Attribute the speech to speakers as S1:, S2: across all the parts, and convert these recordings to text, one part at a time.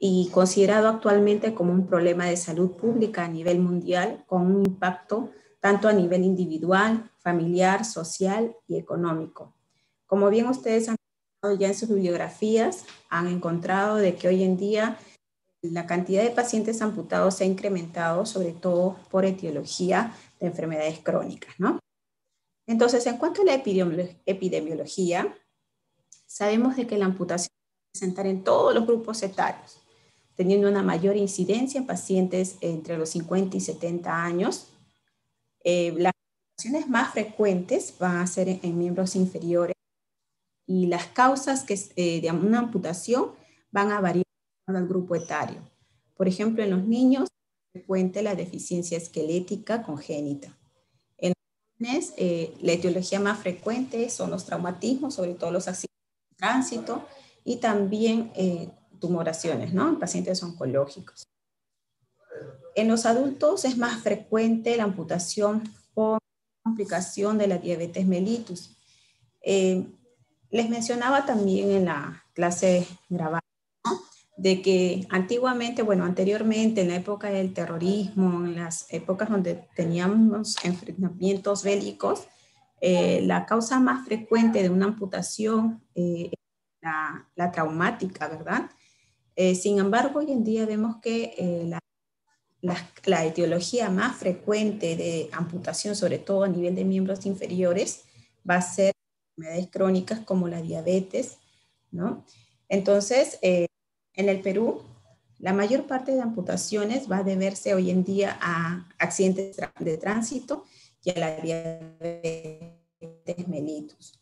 S1: y considerado actualmente como un problema de salud pública a nivel mundial, con un impacto tanto a nivel individual, familiar, social y económico. Como bien ustedes han encontrado ya en sus bibliografías, han encontrado de que hoy en día la cantidad de pacientes amputados se ha incrementado, sobre todo por etiología de enfermedades crónicas, ¿no? Entonces, en cuanto a la epidemiología, sabemos de que la amputación se va a presentar en todos los grupos etarios, teniendo una mayor incidencia en pacientes entre los 50 y 70 años. Las amputaciones más frecuentes van a ser en miembros inferiores y las causas de una amputación van a variar al grupo etario. Por ejemplo, en los niños es frecuente la deficiencia esquelética congénita. En los jóvenes, la etiología más frecuente son los traumatismos, sobre todo los accidentes de tránsito, y también tumoraciones, ¿no? En pacientes oncológicos. En los adultos es más frecuente la amputación por complicación de la diabetes mellitus. Les mencionaba también en la clase grabada, ¿no?, de que antiguamente, bueno, anteriormente, en la época del terrorismo, en las épocas donde teníamos enfrentamientos bélicos, la causa más frecuente de una amputación la traumática, ¿verdad? Sin embargo, hoy en día vemos que la etiología más frecuente de amputación, sobre todo a nivel de miembros inferiores, va a ser enfermedades crónicas como la diabetes, ¿no? Entonces, en el Perú, la mayor parte de amputaciones va a deberse hoy en día a accidentes de tránsito y a la diabetes mellitus.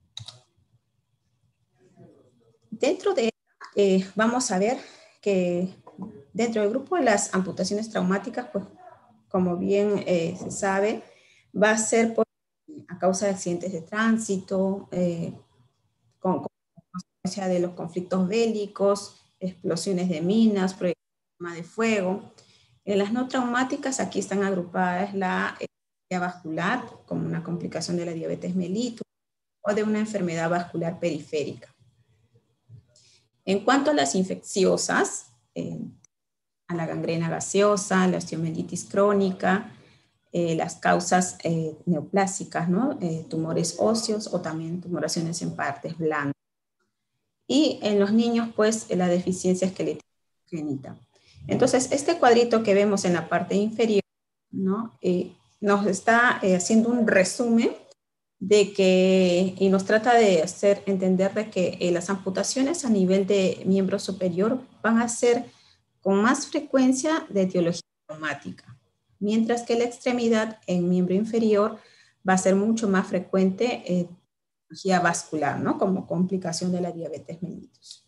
S1: Dentro de vamos a ver que dentro del grupo de las amputaciones traumáticas, pues como bien se sabe, va a ser a causa de accidentes de tránsito, con consecuencia de los conflictos bélicos, explosiones de minas, proyectos de fuego. En las no traumáticas, aquí están agrupadas la hernia vascular, como una complicación de la diabetes mellitus, o de una enfermedad vascular periférica. En cuanto a las infecciosas, a la gangrena gaseosa, la osteomielitis crónica, las causas neoplásicas, ¿no? Tumores óseos o también tumoraciones en partes blandas. Y en los niños, pues, la deficiencia esquelética congénita. Entonces, este cuadrito que vemos en la parte inferior, ¿no?, nos está haciendo un resumen de que, y nos trata de hacer entender de que las amputaciones a nivel de miembro superior van a ser con más frecuencia de etiología traumática, mientras que la extremidad en miembro inferior va a ser mucho más frecuente etiología vascular, ¿no?, como complicación de la diabetes mellitus.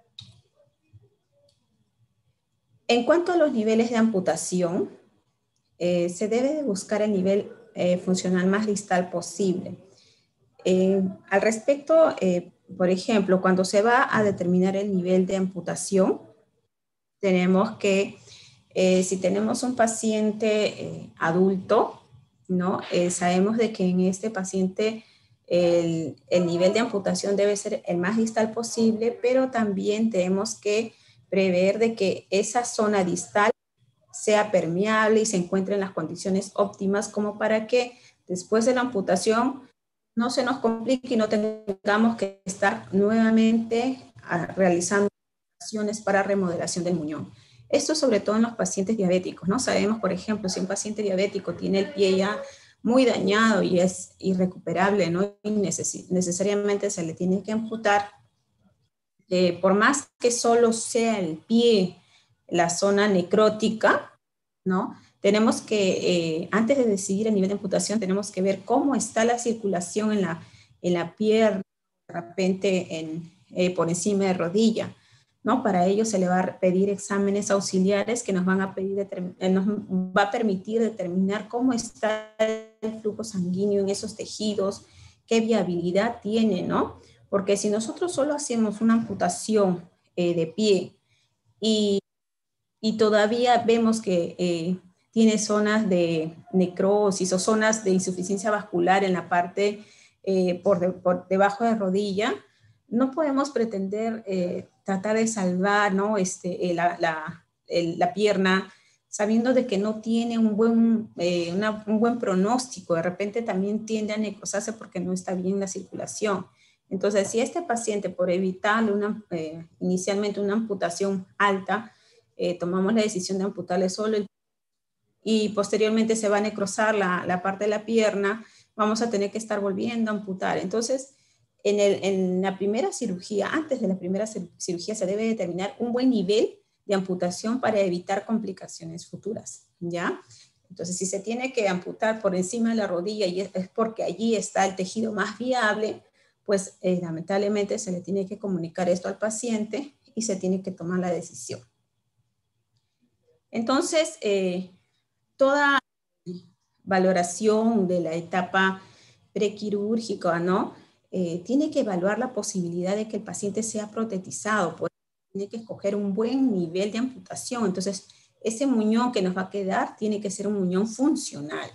S1: En cuanto a los niveles de amputación, se debe de buscar el nivel funcional más distal posible. Al respecto, por ejemplo, cuando se va a determinar el nivel de amputación, tenemos que, si tenemos un paciente adulto, ¿no?, sabemos de que en este paciente el nivel de amputación debe ser el más distal posible, pero también tenemos que prever de que esa zona distal sea permeable y se encuentre en las condiciones óptimas como para que después de la amputación no se nos complique y no tengamos que estar nuevamente realizando operaciones para remodelación del muñón. Esto sobre todo en los pacientes diabéticos, ¿no? Sabemos, por ejemplo, si un paciente diabético tiene el pie ya muy dañado y es irrecuperable, ¿no?, y necesariamente se le tiene que amputar, por más que solo sea el pie la zona necrótica, ¿no?, tenemos que, antes de decidir el nivel de amputación, tenemos que ver cómo está la circulación en la pierna, de repente por encima de rodilla, ¿no? Para ello se le va a pedir exámenes auxiliares que nos va a permitir determinar cómo está el flujo sanguíneo en esos tejidos, qué viabilidad tiene, ¿no? Porque si nosotros solo hacemos una amputación de pie y todavía vemos que tiene zonas de necrosis o zonas de insuficiencia vascular en la parte por debajo de rodilla, no podemos pretender tratar de salvar, ¿no? La pierna sabiendo de que no tiene un buen pronóstico. De repente también tiende a necrosarse porque no está bien la circulación. Entonces, si este paciente, por evitarle inicialmente una amputación alta, tomamos la decisión de amputarle solo y posteriormente se va a necrosar la parte de la pierna, vamos a tener que estar volviendo a amputar. Entonces, en la primera cirugía, antes de la primera cirugía, se debe determinar un buen nivel de amputación para evitar complicaciones futuras, ¿ya? Entonces, si se tiene que amputar por encima de la rodilla y es porque allí está el tejido más viable, pues lamentablemente se le tiene que comunicar esto al paciente y se tiene que tomar la decisión. Entonces, toda valoración de la etapa prequirúrgica, ¿no? Tiene que evaluar la posibilidad de que el paciente sea protetizado, pues tiene que escoger un buen nivel de amputación. Entonces, ese muñón que nos va a quedar tiene que ser un muñón funcional.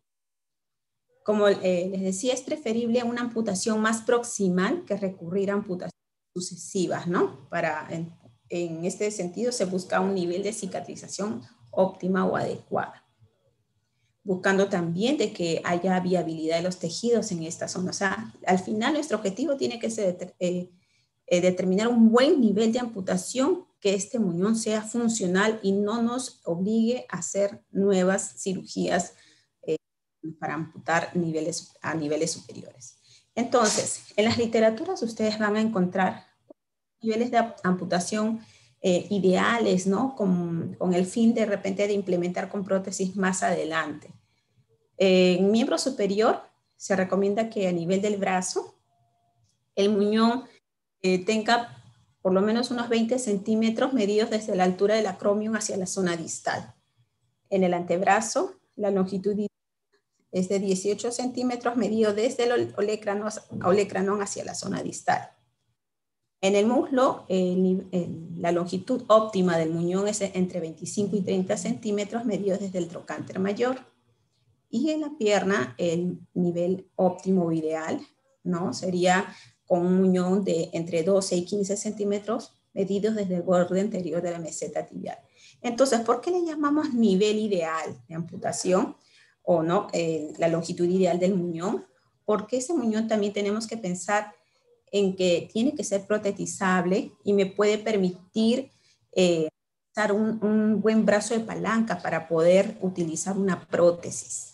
S1: Como les decía, es preferible una amputación más proximal que recurrir a amputaciones sucesivas, ¿no? En este sentido se busca un nivel de cicatrización óptima o adecuada, buscando también de que haya viabilidad de los tejidos en esta zona. O sea, al final nuestro objetivo tiene que ser determinar un buen nivel de amputación, que este muñón sea funcional y no nos obligue a hacer nuevas cirugías para amputar a niveles superiores. Entonces, en las literaturas ustedes van a encontrar niveles de amputación ideales, ¿no? Con el fin de repente de implementar con prótesis más adelante. En miembro superior se recomienda que a nivel del brazo el muñón tenga por lo menos unos 20 centímetros medidos desde la altura del acromion hacia la zona distal. En el antebrazo la longitud es de 18 centímetros medido desde el olecranon hacia la zona distal. En el muslo, la longitud óptima del muñón es entre 25 y 30 centímetros medidos desde el trocánter mayor. Y en la pierna, el nivel óptimo o ideal, ¿no? Sería con un muñón de entre 12 y 15 centímetros medidos desde el borde anterior de la meseta tibial. Entonces, ¿por qué le llamamos nivel ideal de amputación? O no, la longitud ideal del muñón. Porque ese muñón también tenemos que pensar en que tiene que ser protetizable y me puede permitir usar un buen brazo de palanca para poder utilizar una prótesis.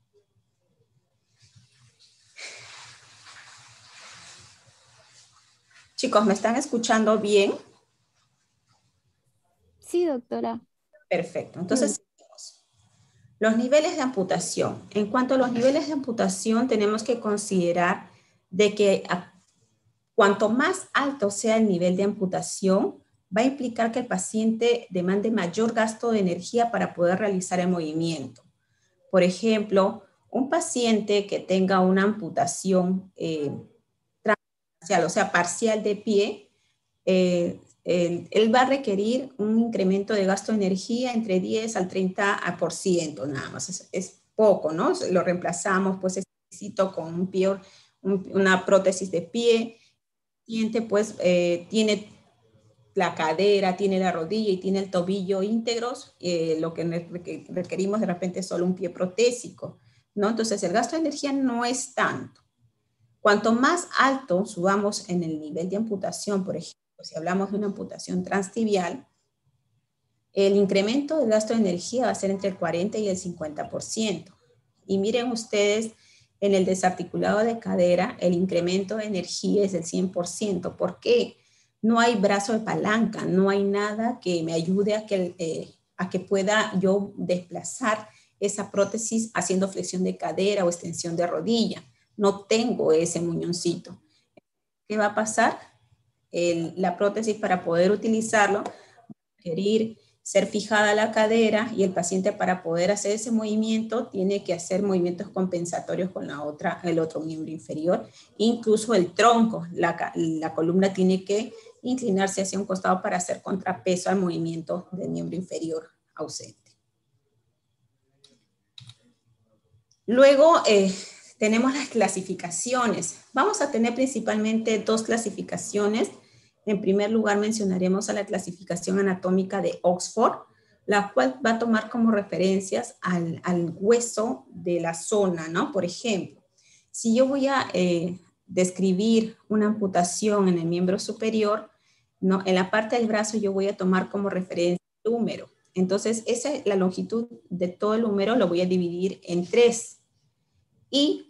S1: Chicos, ¿me están escuchando bien?
S2: Sí, doctora.
S1: Perfecto. Entonces, los niveles de amputación. En cuanto a los niveles de amputación, tenemos que considerar de que cuanto más alto sea el nivel de amputación, va a implicar que el paciente demande mayor gasto de energía para poder realizar el movimiento. Por ejemplo, un paciente que tenga una amputación transparcial, o sea, parcial de pie, él va a requerir un incremento de gasto de energía entre 10 al 30% nada más. Es poco, ¿no? Lo reemplazamos, pues, con una prótesis de pie. El paciente, pues, tiene la cadera, tiene la rodilla y tiene el tobillo íntegros, lo que requerimos de repente es solo un pie protésico, ¿no? Entonces, el gasto de energía no es tanto. Cuanto más alto subamos en el nivel de amputación, por ejemplo, si hablamos de una amputación transtibial, el incremento del gasto de energía va a ser entre el 40 y el 50%. Y miren ustedes, en el desarticulado de cadera, el incremento de energía es del 100%. ¿Por qué? No hay brazo de palanca, no hay nada que me ayude a que pueda yo desplazar esa prótesis haciendo flexión de cadera o extensión de rodilla. No tengo ese muñoncito. ¿Qué va a pasar? La prótesis, para poder utilizarlo, va a requerir ser fijada la cadera, y el paciente, para poder hacer ese movimiento, tiene que hacer movimientos compensatorios con el otro miembro inferior. Incluso el tronco, la columna tiene que inclinarse hacia un costado para hacer contrapeso al movimiento del miembro inferior ausente. Luego tenemos las clasificaciones. Vamos a tener principalmente dos clasificaciones. En primer lugar, mencionaremos a la clasificación anatómica de Oxford, la cual va a tomar como referencias al hueso de la zona, ¿no? Por ejemplo, si yo voy a describir una amputación en el miembro superior, ¿no? En la parte del brazo yo voy a tomar como referencia el húmero. Entonces, la longitud de todo el húmero lo voy a dividir en 3. Y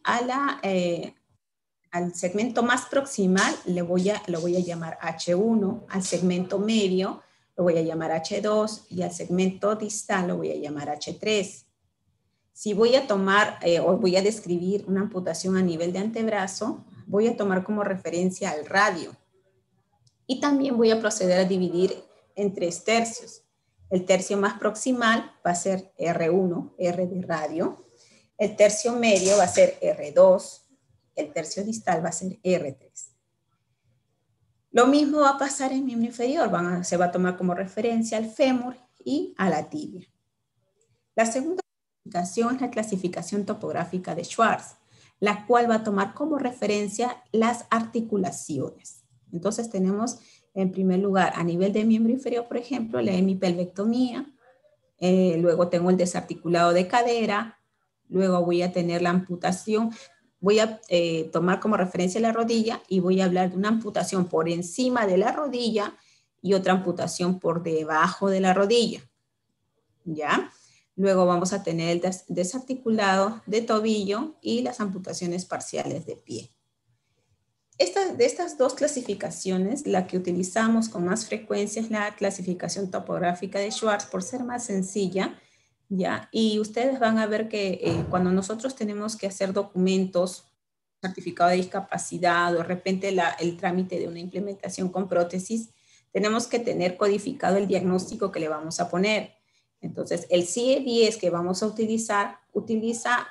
S1: al segmento más proximal lo voy a llamar H1, al segmento medio lo voy a llamar H2 y al segmento distal lo voy a llamar H3. Si voy a tomar o voy a describir una amputación a nivel de antebrazo, voy a tomar como referencia al radio. Y también voy a proceder a dividir en 3 tercios. El tercio más proximal va a ser R1, R de radio. El tercio medio va a ser R2. El tercio distal va a ser R3. Lo mismo va a pasar en miembro inferior. Se va a tomar como referencia al fémur y a la tibia. La segunda clasificación es la clasificación topográfica de Schwartz, la cual va a tomar como referencia las articulaciones. Entonces tenemos en primer lugar a nivel de miembro inferior, por ejemplo, la hemipelvectomía, luego tengo el desarticulado de cadera, luego voy a tener la amputación, voy a tomar como referencia la rodilla y voy a hablar de una amputación por encima de la rodilla y otra amputación por debajo de la rodilla, ¿ya? Luego vamos a tener el desarticulado de tobillo y las amputaciones parciales de pie. De estas dos clasificaciones, la que utilizamos con más frecuencia es la clasificación topográfica de Schwartz por ser más sencilla, ¿ya? Y ustedes van a ver que cuando nosotros tenemos que hacer documentos, certificado de discapacidad o de repente el trámite de una implementación con prótesis, tenemos que tener codificado el diagnóstico que le vamos a poner. Entonces, el CIE-10 que vamos a utilizar, utiliza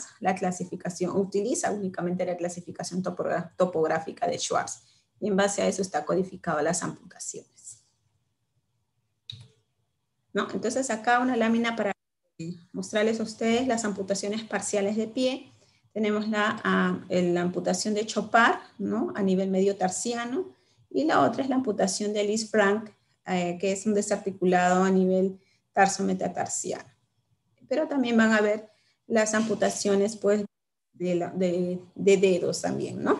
S1: únicamente la clasificación topográfica de Schwartz. Y en base a eso está codificado las amputaciones, ¿no? Entonces, acá una lámina para mostrarles a ustedes las amputaciones parciales de pie. Tenemos la amputación de Chopard, ¿no? A nivel medio tarsiano. Y la otra es la amputación de Ellis Frank, que es un desarticulado a nivel tarso-metatarsiano. Pero también van a ver las amputaciones pues, de dedos también, ¿no?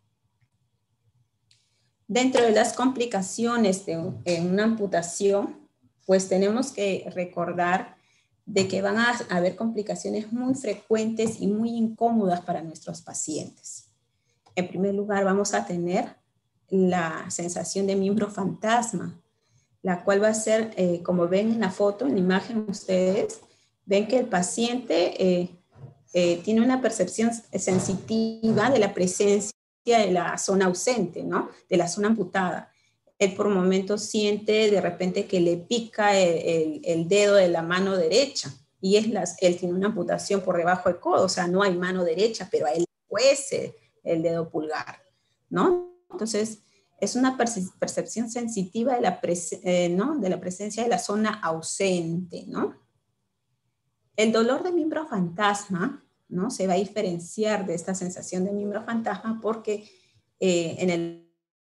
S1: Dentro de las complicaciones en una amputación, pues tenemos que recordar de que van a haber complicaciones muy frecuentes y muy incómodas para nuestros pacientes. En primer lugar, vamos a tener la sensación de miembro fantasma, la cual va a ser, como ven en la foto, en la imagen ustedes, ven que el paciente tiene una percepción sensitiva de la presencia de la zona ausente, ¿no? De la zona amputada. Él por momentos siente de repente que le pica el dedo de la mano derecha y él tiene una amputación por debajo del codo, o sea, no hay mano derecha, pero a él le cuece el dedo pulgar, ¿no? Entonces, es una percepción sensitiva de ¿no? De la presencia de la zona ausente, ¿no? El dolor de miembro fantasma, ¿no? Se va a diferenciar de esta sensación de miembro fantasma porque en el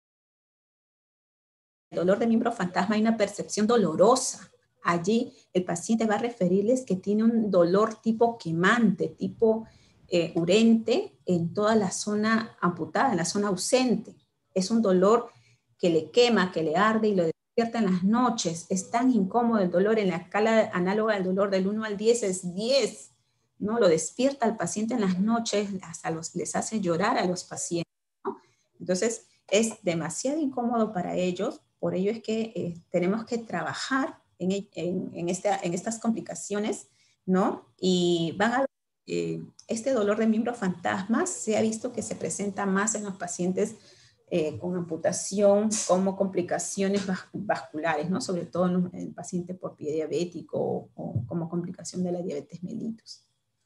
S1: dolor de miembro fantasma hay una percepción dolorosa. Allí el paciente va a referirles que tiene un dolor tipo quemante, tipo urente en toda la zona amputada, en la zona ausente. Es un dolor que le quema, que le arde y lo despierta en las noches. Es tan incómodo el dolor, en la escala análoga del dolor del 1 al 10 es 10, ¿no? Lo despierta al paciente en las noches, hasta les hace llorar a los pacientes, ¿no? Entonces, es demasiado incómodo para ellos, por ello es que tenemos que trabajar en estas complicaciones, ¿no? Y van a este dolor de miembro fantasma se ha visto que se presenta más en los pacientes con amputación como complicaciones vasculares, ¿no? Sobre todo en el paciente por pie diabético o como complicación de la diabetes mellitus.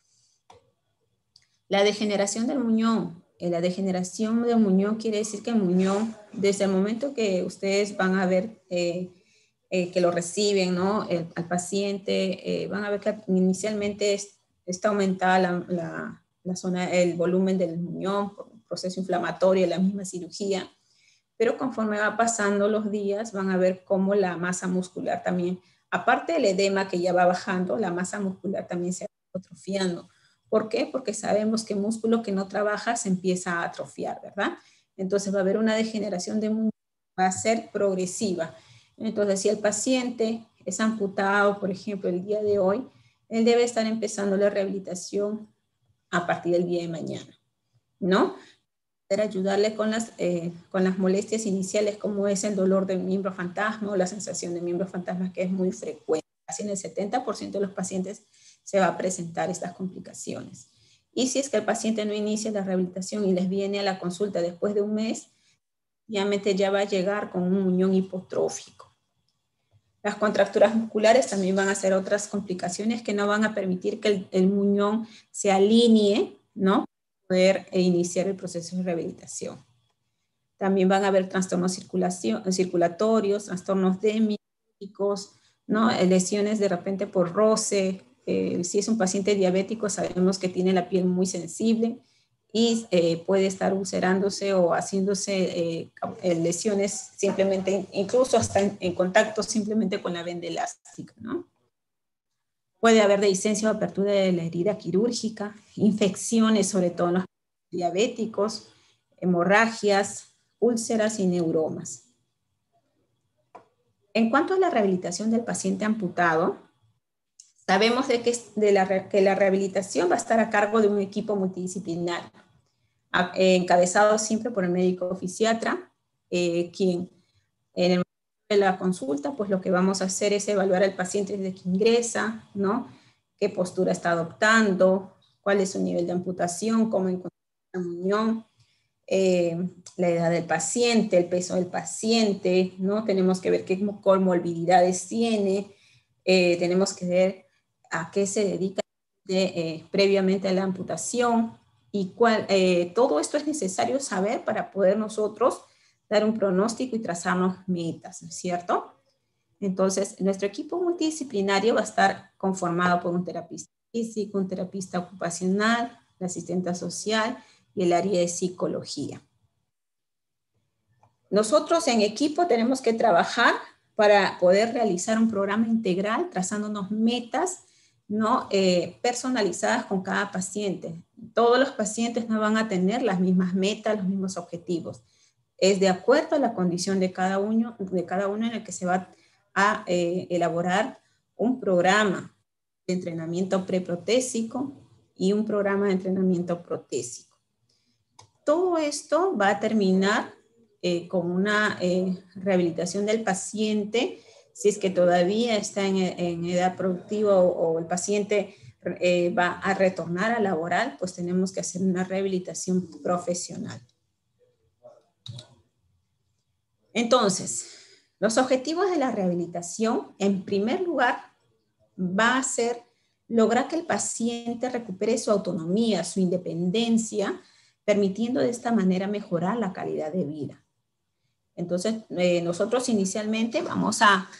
S1: La degeneración del muñón. La degeneración del muñón quiere decir que el muñón, desde el momento que ustedes van a ver que lo reciben, ¿no? Al paciente, van a ver que inicialmente está aumentada el volumen del muñón, por un proceso inflamatorio, la misma cirugía, pero conforme va pasando los días van a ver cómo la masa muscular también, aparte del edema que ya va bajando, la masa muscular también se va atrofiando. ¿Por qué? Porque sabemos que músculo que no trabaja se empieza a atrofiar, ¿verdad? Entonces va a haber una degeneración de músculo, va a ser progresiva. Entonces, si el paciente es amputado, por ejemplo, el día de hoy, él debe estar empezando la rehabilitación a partir del día de mañana, ¿no? Para ayudarle con las molestias iniciales, como es el dolor de miembro fantasma o la sensación de miembro fantasma, que es muy frecuente. Casi en el 70% de los pacientes se va a presentar estas complicaciones. Y si es que el paciente no inicia la rehabilitación y les viene a la consulta después de un mes, obviamente ya va a llegar con un muñón hipotrófico. Las contracturas musculares también van a ser otras complicaciones que no van a permitir que el muñón se alinee, ¿no? Poder iniciar el proceso de rehabilitación. También van a haber trastornos circulatorios, trastornos demicos, ¿no? Lesiones de repente por roce. Si es un paciente diabético, sabemos que tiene la piel muy sensible y puede estar ulcerándose o haciéndose lesiones simplemente, incluso hasta en contacto simplemente con la venda elástica, ¿no? Puede haber dehiscencia o apertura de la herida quirúrgica, infecciones, sobre todo en los diabéticos, hemorragias, úlceras y neuromas. En cuanto a la rehabilitación del paciente amputado, sabemos que la rehabilitación va a estar a cargo de un equipo multidisciplinario, encabezado siempre por el médico fisiatra, quien en el momento de la consulta, pues lo que vamos a hacer es evaluar al paciente desde que ingresa, ¿no? Qué postura está adoptando, cuál es su nivel de amputación, cómo encontrar la muñón, la edad del paciente, el peso del paciente, ¿no? Tenemos que ver qué comorbilidades tiene, tenemos que ver a qué se dedica previamente a la amputación y todo esto es necesario saber para poder nosotros dar un pronóstico y trazarnos metas, ¿no es cierto? Entonces, nuestro equipo multidisciplinario va a estar conformado por un terapista físico, un terapista ocupacional, la asistente social y el área de psicología. Nosotros en equipo tenemos que trabajar para poder realizar un programa integral, trazándonos metas, ¿no? Personalizadas con cada paciente. Todos los pacientes no van a tener las mismas metas, los mismos objetivos. Es de acuerdo a la condición de cada uno en el que se va a elaborar un programa de entrenamiento preprotésico y un programa de entrenamiento protésico. Todo esto va a terminar con una rehabilitación del paciente, si es que todavía está en edad productiva o el paciente va a retornar a laboral, pues tenemos que hacer una rehabilitación profesional. Entonces, los objetivos de la rehabilitación, en primer lugar, va a ser lograr que el paciente recupere su autonomía, su independencia, permitiendo de esta manera mejorar la calidad de vida. Entonces, nosotros inicialmente vamos a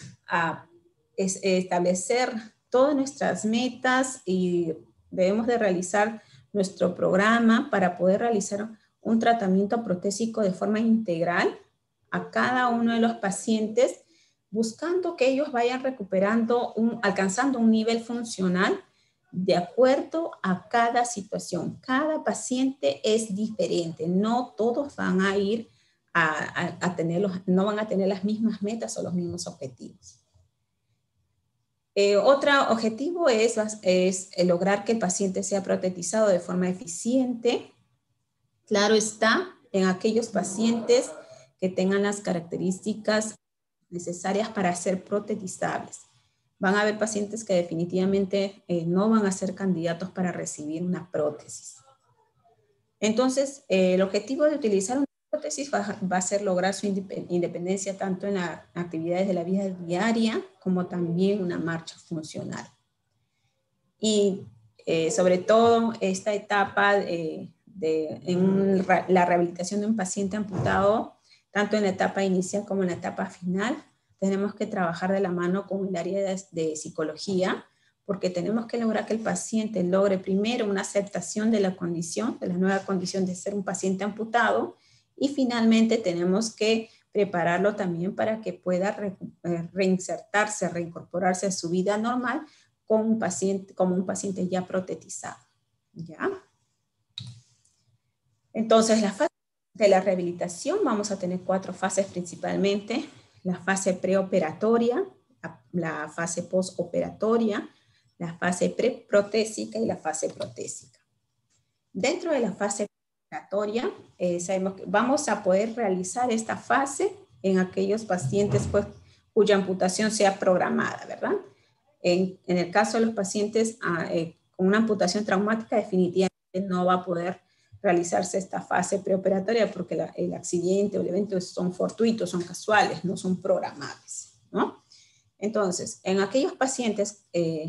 S1: establecer todas nuestras metas y debemos de realizar nuestro programa para poder realizar un tratamiento protésico de forma integral a cada uno de los pacientes, buscando que ellos vayan recuperando, alcanzando un nivel funcional de acuerdo a cada situación. Cada paciente es diferente, no todos van a ir no van a tener las mismas metas o los mismos objetivos. Otro objetivo es lograr que el paciente sea protetizado de forma eficiente. Claro está, en aquellos pacientes que tengan las características necesarias para ser protetizables. Van a haber pacientes que definitivamente no van a ser candidatos para recibir una prótesis. Entonces, el objetivo de utilizar una prótesis va a ser lograr su independencia tanto en las actividades de la vida diaria como también una marcha funcional. Y sobre todo esta etapa en la rehabilitación de un paciente amputado, tanto en la etapa inicial como en la etapa final, tenemos que trabajar de la mano con el área de psicología, porque tenemos que lograr que el paciente logre primero una aceptación de la condición, de la nueva condición de ser un paciente amputado, y finalmente tenemos que prepararlo también para que pueda reinsertarse, reincorporarse a su vida normal como un paciente ya protetizado. ¿Ya? Entonces, la fase de la rehabilitación, vamos a tener 4 fases principalmente: la fase preoperatoria, la fase postoperatoria, la fase preprotésica y la fase protésica. Dentro de la fase preoperatoria, sabemos que vamos a poder realizar esta fase en aquellos pacientes pues, cuya amputación sea programada, ¿verdad? En el caso de los pacientes con una amputación traumática, definitivamente no va a poder realizarse esta fase preoperatoria porque el accidente o el evento son fortuitos, son casuales, no son programables, ¿no? Entonces, en aquellos pacientes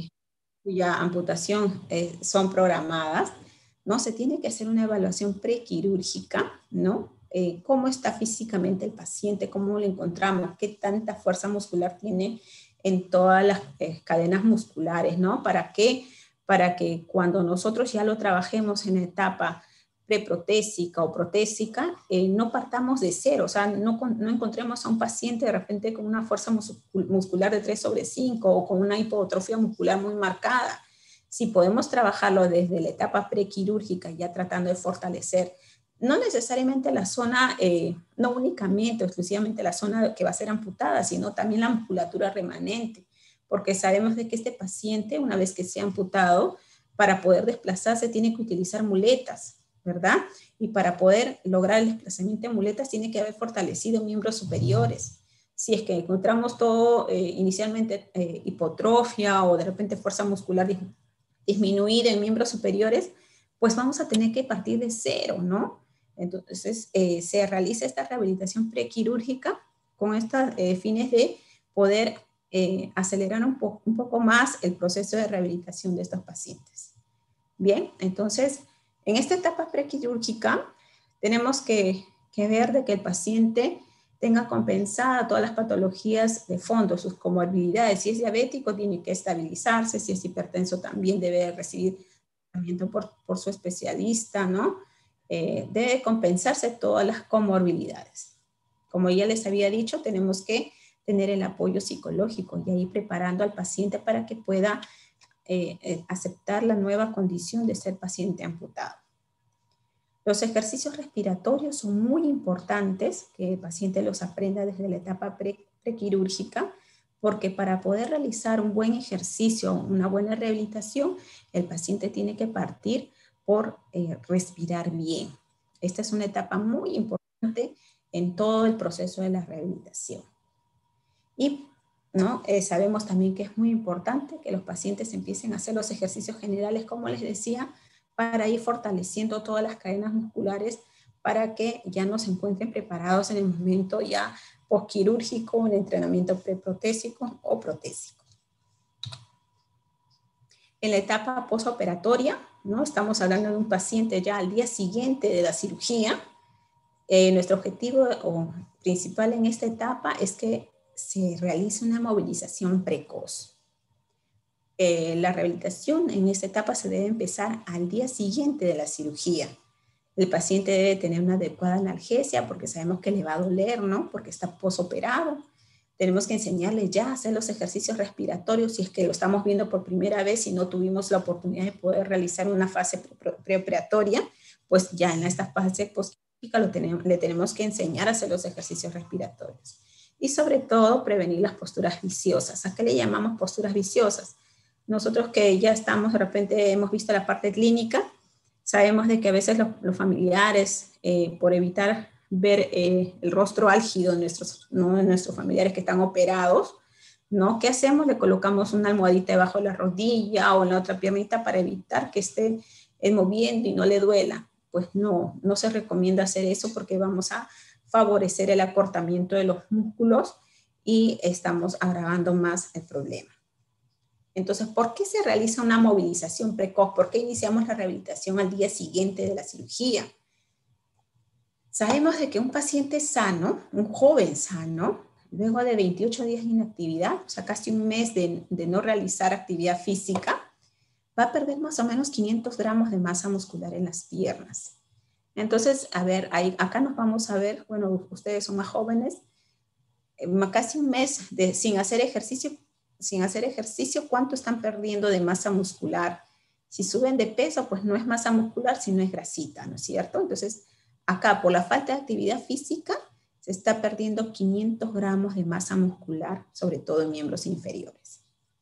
S1: cuya amputación son programadas, ¿no? Se tiene que hacer una evaluación prequirúrgica, ¿no? Cómo está físicamente el paciente, cómo lo encontramos, qué tanta fuerza muscular tiene en todas las cadenas musculares, ¿no? Para que cuando nosotros ya lo trabajemos en etapa preprotésica o protésica, no partamos de cero, o sea, no encontremos a un paciente de repente con una fuerza muscular de 3/5 o con una hipotrofia muscular muy marcada. Si podemos trabajarlo desde la etapa prequirúrgica, ya tratando de fortalecer, no necesariamente la zona, no únicamente o exclusivamente la zona que va a ser amputada, sino también la musculatura remanente, porque sabemos de que este paciente, una vez que sea amputado, para poder desplazarse tiene que utilizar muletas, ¿verdad? Y para poder lograr el desplazamiento de muletas tiene que haber fortalecido miembros superiores. Si es que encontramos todo inicialmente hipotrofia o de repente fuerza muscular disminuida en miembros superiores, pues vamos a tener que partir de cero, ¿no? Entonces se realiza esta rehabilitación prequirúrgica con estos fines de poder acelerar un poco más el proceso de rehabilitación de estos pacientes. Bien, entonces en esta etapa prequirúrgica tenemos que ver de que el paciente tenga compensada todas las patologías de fondo, sus comorbilidades. Si es diabético, tiene que estabilizarse. Si es hipertenso, también debe recibir tratamiento por su especialista, ¿no? Debe compensarse todas las comorbilidades. Como ya les había dicho, tenemos que tener el apoyo psicológico y ahí preparando al paciente para que pueda aceptar la nueva condición de ser paciente amputado. Los ejercicios respiratorios son muy importantes que el paciente los aprenda desde la etapa prequirúrgica, porque para poder realizar un buen ejercicio, una buena rehabilitación, el paciente tiene que partir por respirar bien. Esta es una etapa muy importante en todo el proceso de la rehabilitación. Y ¿no? Sabemos también que es muy importante que los pacientes empiecen a hacer los ejercicios generales, como les decía, para ir fortaleciendo todas las cadenas musculares para que ya no se encuentren preparados en el momento ya postquirúrgico, en el entrenamiento preprotésico o protésico. En la etapa postoperatoria, ¿no? Estamos hablando de un paciente ya al día siguiente de la cirugía. Nuestro objetivo principal en esta etapa es que se realice una movilización precoz. La rehabilitación en esta etapa se debe empezar al día siguiente de la cirugía. El paciente debe tener una adecuada analgesia porque sabemos que le va a doler, ¿no? Porque está posoperado. Tenemos que enseñarle ya a hacer los ejercicios respiratorios si es que lo estamos viendo por primera vez y no tuvimos la oportunidad de poder realizar una fase preoperatoria, pues ya en esta fase le tenemos que enseñar a hacer los ejercicios respiratorios. Y sobre todo, prevenir las posturas viciosas. ¿A qué le llamamos posturas viciosas? Nosotros que ya estamos, de repente hemos visto la parte clínica, sabemos de que a veces los familiares, por evitar ver el rostro álgido de nuestros familiares que están operados, ¿no? ¿Qué hacemos? Le colocamos una almohadita debajo de la rodilla o en la otra piernita para evitar que esté moviendo y no le duela. Pues no se recomienda hacer eso porque vamos a favorecer el acortamiento de los músculos y estamos agravando más el problema. Entonces, ¿por qué se realiza una movilización precoz? ¿Por qué iniciamos la rehabilitación al día siguiente de la cirugía? Sabemos de que un paciente sano, un joven sano, luego de 28 días de inactividad, o sea, casi un mes de no realizar actividad física, va a perder más o menos 500 gramos de masa muscular en las piernas. Entonces, a ver, acá nos vamos a ver, bueno, ustedes son más jóvenes, casi un mes sin hacer ejercicio, ¿cuánto están perdiendo de masa muscular? Si suben de peso, pues no es masa muscular, sino es grasita, ¿no es cierto? Entonces, acá por la falta de actividad física, se está perdiendo 500 gramos de masa muscular, sobre todo en miembros inferiores.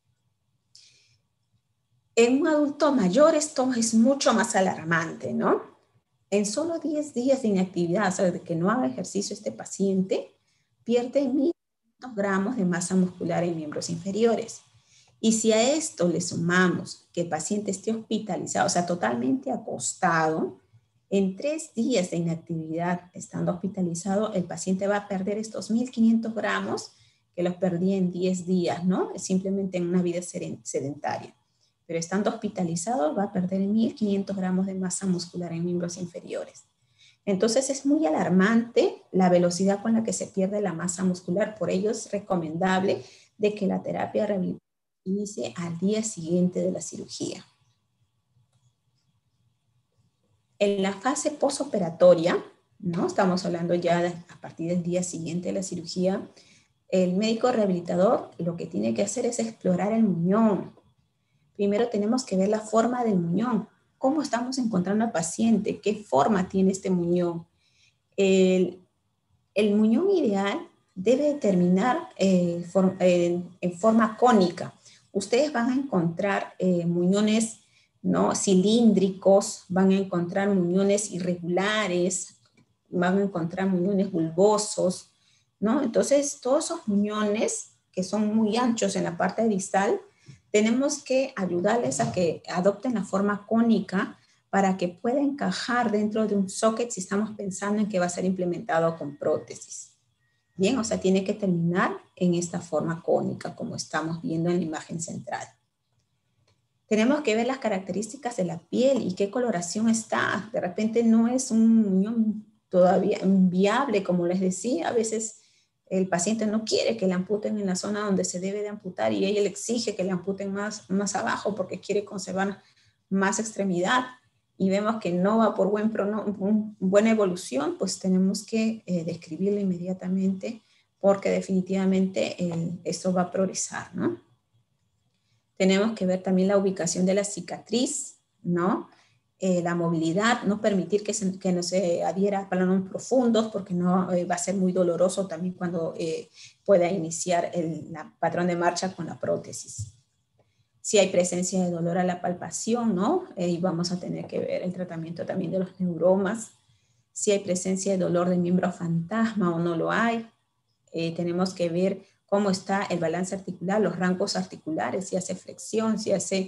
S1: En un adulto mayor esto es mucho más alarmante, ¿no? En solo 10 días de inactividad, o sea, de que no haga ejercicio este paciente, pierde 1.500 gramos de masa muscular en miembros inferiores. Y si a esto le sumamos que el paciente esté hospitalizado, o sea, totalmente acostado, en 3 días de inactividad, estando hospitalizado, el paciente va a perder estos 1.500 gramos que los perdía en 10 días, ¿no? Simplemente en una vida sedentaria. Pero estando hospitalizado va a perder 1.500 gramos de masa muscular en miembros inferiores. Entonces es muy alarmante la velocidad con la que se pierde la masa muscular. Por ello es recomendable de que la terapia rehabilitativa inicie al día siguiente de la cirugía. En la fase posoperatoria, ¿no? Estamos hablando ya a partir del día siguiente de la cirugía, el médico rehabilitador lo que tiene que hacer es explorar el muñón. Primero tenemos que ver la forma del muñón. ¿Cómo estamos encontrando al paciente? ¿Qué forma tiene este muñón? El muñón ideal debe terminar en forma cónica. Ustedes van a encontrar muñones, ¿no?, cilíndricos, van a encontrar muñones irregulares, van a encontrar muñones bulbosos, ¿no? Entonces, todos esos muñones que son muy anchos en la parte distal, tenemos que ayudarles a que adopten la forma cónica para que pueda encajar dentro de un socket si estamos pensando en que va a ser implementado con prótesis. Bien, o sea, tiene que terminar en esta forma cónica, como estamos viendo en la imagen central. Tenemos que ver las características de la piel y qué coloración está. De repente no es un muñón todavía viable, como les decía. A veces el paciente no quiere que le amputen en la zona donde se debe de amputar y ella le exige que le amputen más abajo porque quiere conservar más extremidad. Y vemos que no va por buena evolución, pues tenemos que describirlo inmediatamente porque definitivamente esto va a progresar, ¿no? Tenemos que ver también la ubicación de la cicatriz, ¿no? La movilidad, no permitir que no se adhiera a planos profundos porque no va a ser muy doloroso también cuando pueda iniciar el patrón de marcha con la prótesis. Si hay presencia de dolor a la palpación, ¿no? Y vamos a tener que ver el tratamiento también de los neuromas. Si hay presencia de dolor de miembro fantasma o no lo hay. Tenemos que ver cómo está el balance articular, los rangos articulares, si hace flexión, si hace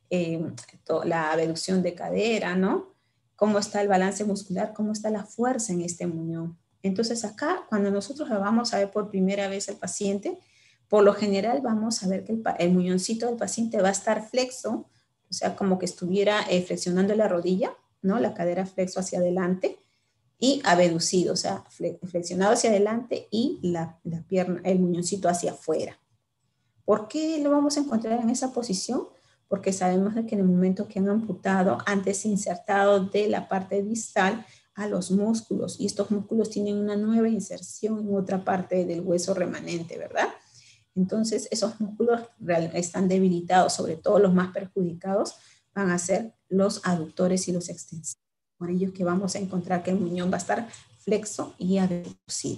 S1: la abducción de cadera, ¿no? Cómo está el balance muscular, cómo está la fuerza en este muñón. Entonces acá, cuando nosotros lo vamos a ver por primera vez al paciente, por lo general vamos a ver que el muñoncito del paciente va a estar flexo, o sea, como que estuviera flexionando la rodilla, ¿no? La cadera flexo hacia adelante y abducido, o sea, flexionado hacia adelante y la pierna, el muñoncito hacia afuera. ¿Por qué lo vamos a encontrar en esa posición? Porque sabemos de que en el momento que han amputado, antes insertado de la parte distal a los músculos, y estos músculos tienen una nueva inserción en otra parte del hueso remanente, ¿verdad? Entonces, esos músculos están debilitados, sobre todo los más perjudicados van a ser los aductores y los extensores. Por ello es que vamos a encontrar que el muñón va a estar flexo y abducido.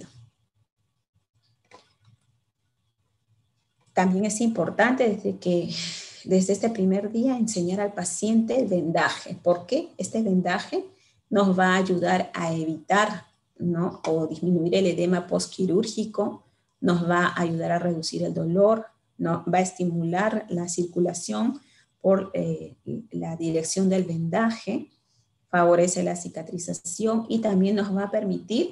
S1: También es importante desde este primer día enseñar al paciente el vendaje, porque este vendaje nos va a ayudar a evitar, ¿no?, o disminuir el edema postquirúrgico, nos va a ayudar a reducir el dolor, ¿no?, va a estimular la circulación por la dirección del vendaje, favorece la cicatrización y también nos va a permitir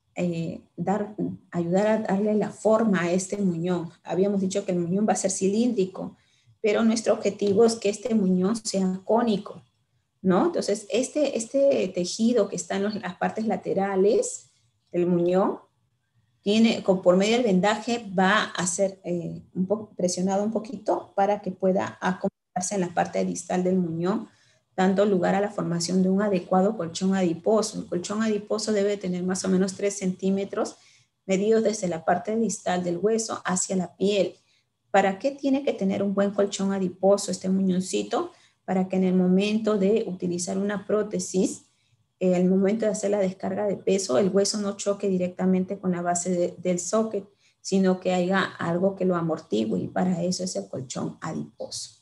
S1: ayudar a darle la forma a este muñón. Habíamos dicho que el muñón va a ser cilíndrico, pero nuestro objetivo es que este muñón sea cónico, ¿no? Entonces, este tejido que está en las partes laterales del muñón por medio del vendaje va a ser presionado un poquito para que pueda acomodarse en la parte distal del muñón, dando lugar a la formación de un adecuado colchón adiposo. El colchón adiposo debe tener más o menos 3 centímetros medidos desde la parte distal del hueso hacia la piel. ¿Para qué tiene que tener un buen colchón adiposo este muñoncito? Para que en el momento de utilizar una prótesis, al momento de hacer la descarga de peso, el hueso no choque directamente con la base del socket, sino que haya algo que lo amortigue, y para eso es el colchón adiposo.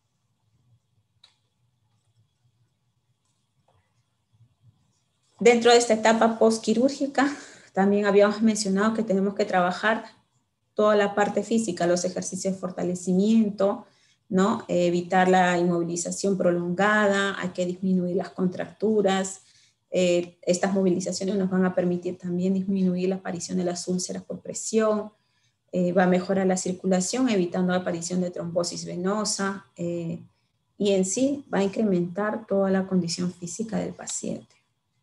S1: Dentro de esta etapa postquirúrgica, también habíamos mencionado que tenemos que trabajar toda la parte física, los ejercicios de fortalecimiento, ¿no? Evitar la inmovilización prolongada, hay que disminuir las contracturas. Estas movilizaciones nos van a permitir también disminuir la aparición de las úlceras por presión, va a mejorar la circulación, evitando la aparición de trombosis venosa, y en sí va a incrementar toda la condición física del paciente.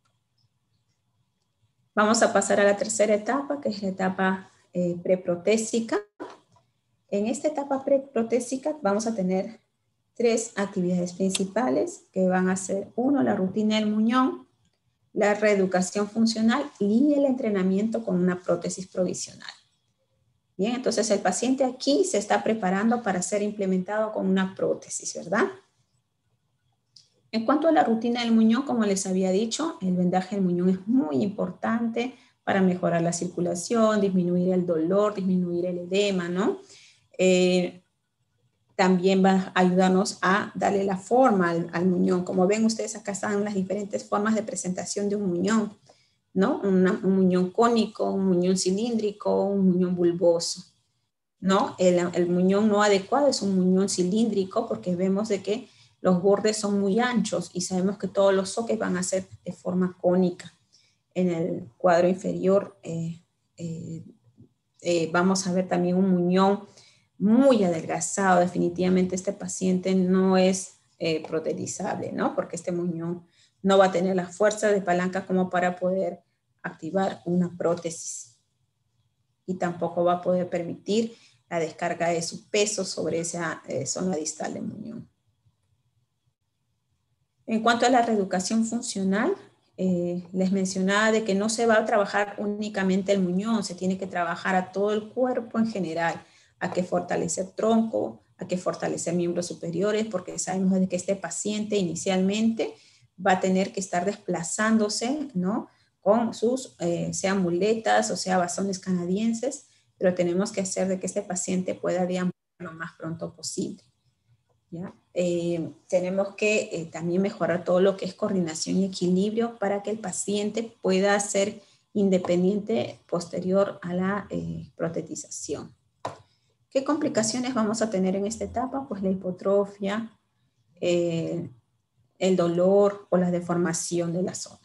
S1: Vamos a pasar a la tercera etapa, que es la etapa preprotésica. En esta etapa preprotésica vamos a tener 3 actividades principales, que van a ser, 1, la rutina del muñón, la reeducación funcional y el entrenamiento con una prótesis provisional. Bien, entonces el paciente aquí se está preparando para ser implementado con una prótesis, ¿verdad? En cuanto a la rutina del muñón, como les había dicho, el vendaje del muñón es muy importante para mejorar la circulación, disminuir el dolor, disminuir el edema, ¿no? También va a ayudarnos a darle la forma al muñón. Como ven ustedes, acá están las diferentes formas de presentación de un muñón, ¿no? Un muñón cónico, un muñón cilíndrico, un muñón bulboso, ¿no? El muñón no adecuado es un muñón cilíndrico, porque vemos de que los bordes son muy anchos y sabemos que todos los sockets van a ser de forma cónica. En el cuadro inferior vamos a ver también un muñón muy adelgazado. Definitivamente este paciente no es protetizable, ¿no? Porque este muñón no va a tener la fuerza de palanca como para poder activar una prótesis, y tampoco va a poder permitir la descarga de su peso sobre esa zona distal del muñón. En cuanto a la reeducación funcional, les mencionaba de que no se va a trabajar únicamente el muñón, se tiene que trabajar a todo el cuerpo en general. Hay que fortalecer tronco, hay que fortalecer miembros superiores, porque sabemos de que este paciente inicialmente va a tener que estar desplazándose, ¿no? Con sus, sea muletas o sea bastones canadienses, pero tenemos que hacer de que este paciente pueda deambular lo más pronto posible, ¿ya? Tenemos que también mejorar todo lo que es coordinación y equilibrio para que el paciente pueda ser independiente posterior a la protetización. ¿Qué complicaciones vamos a tener en esta etapa? Pues la hipotrofia, el dolor o la deformación de la zona.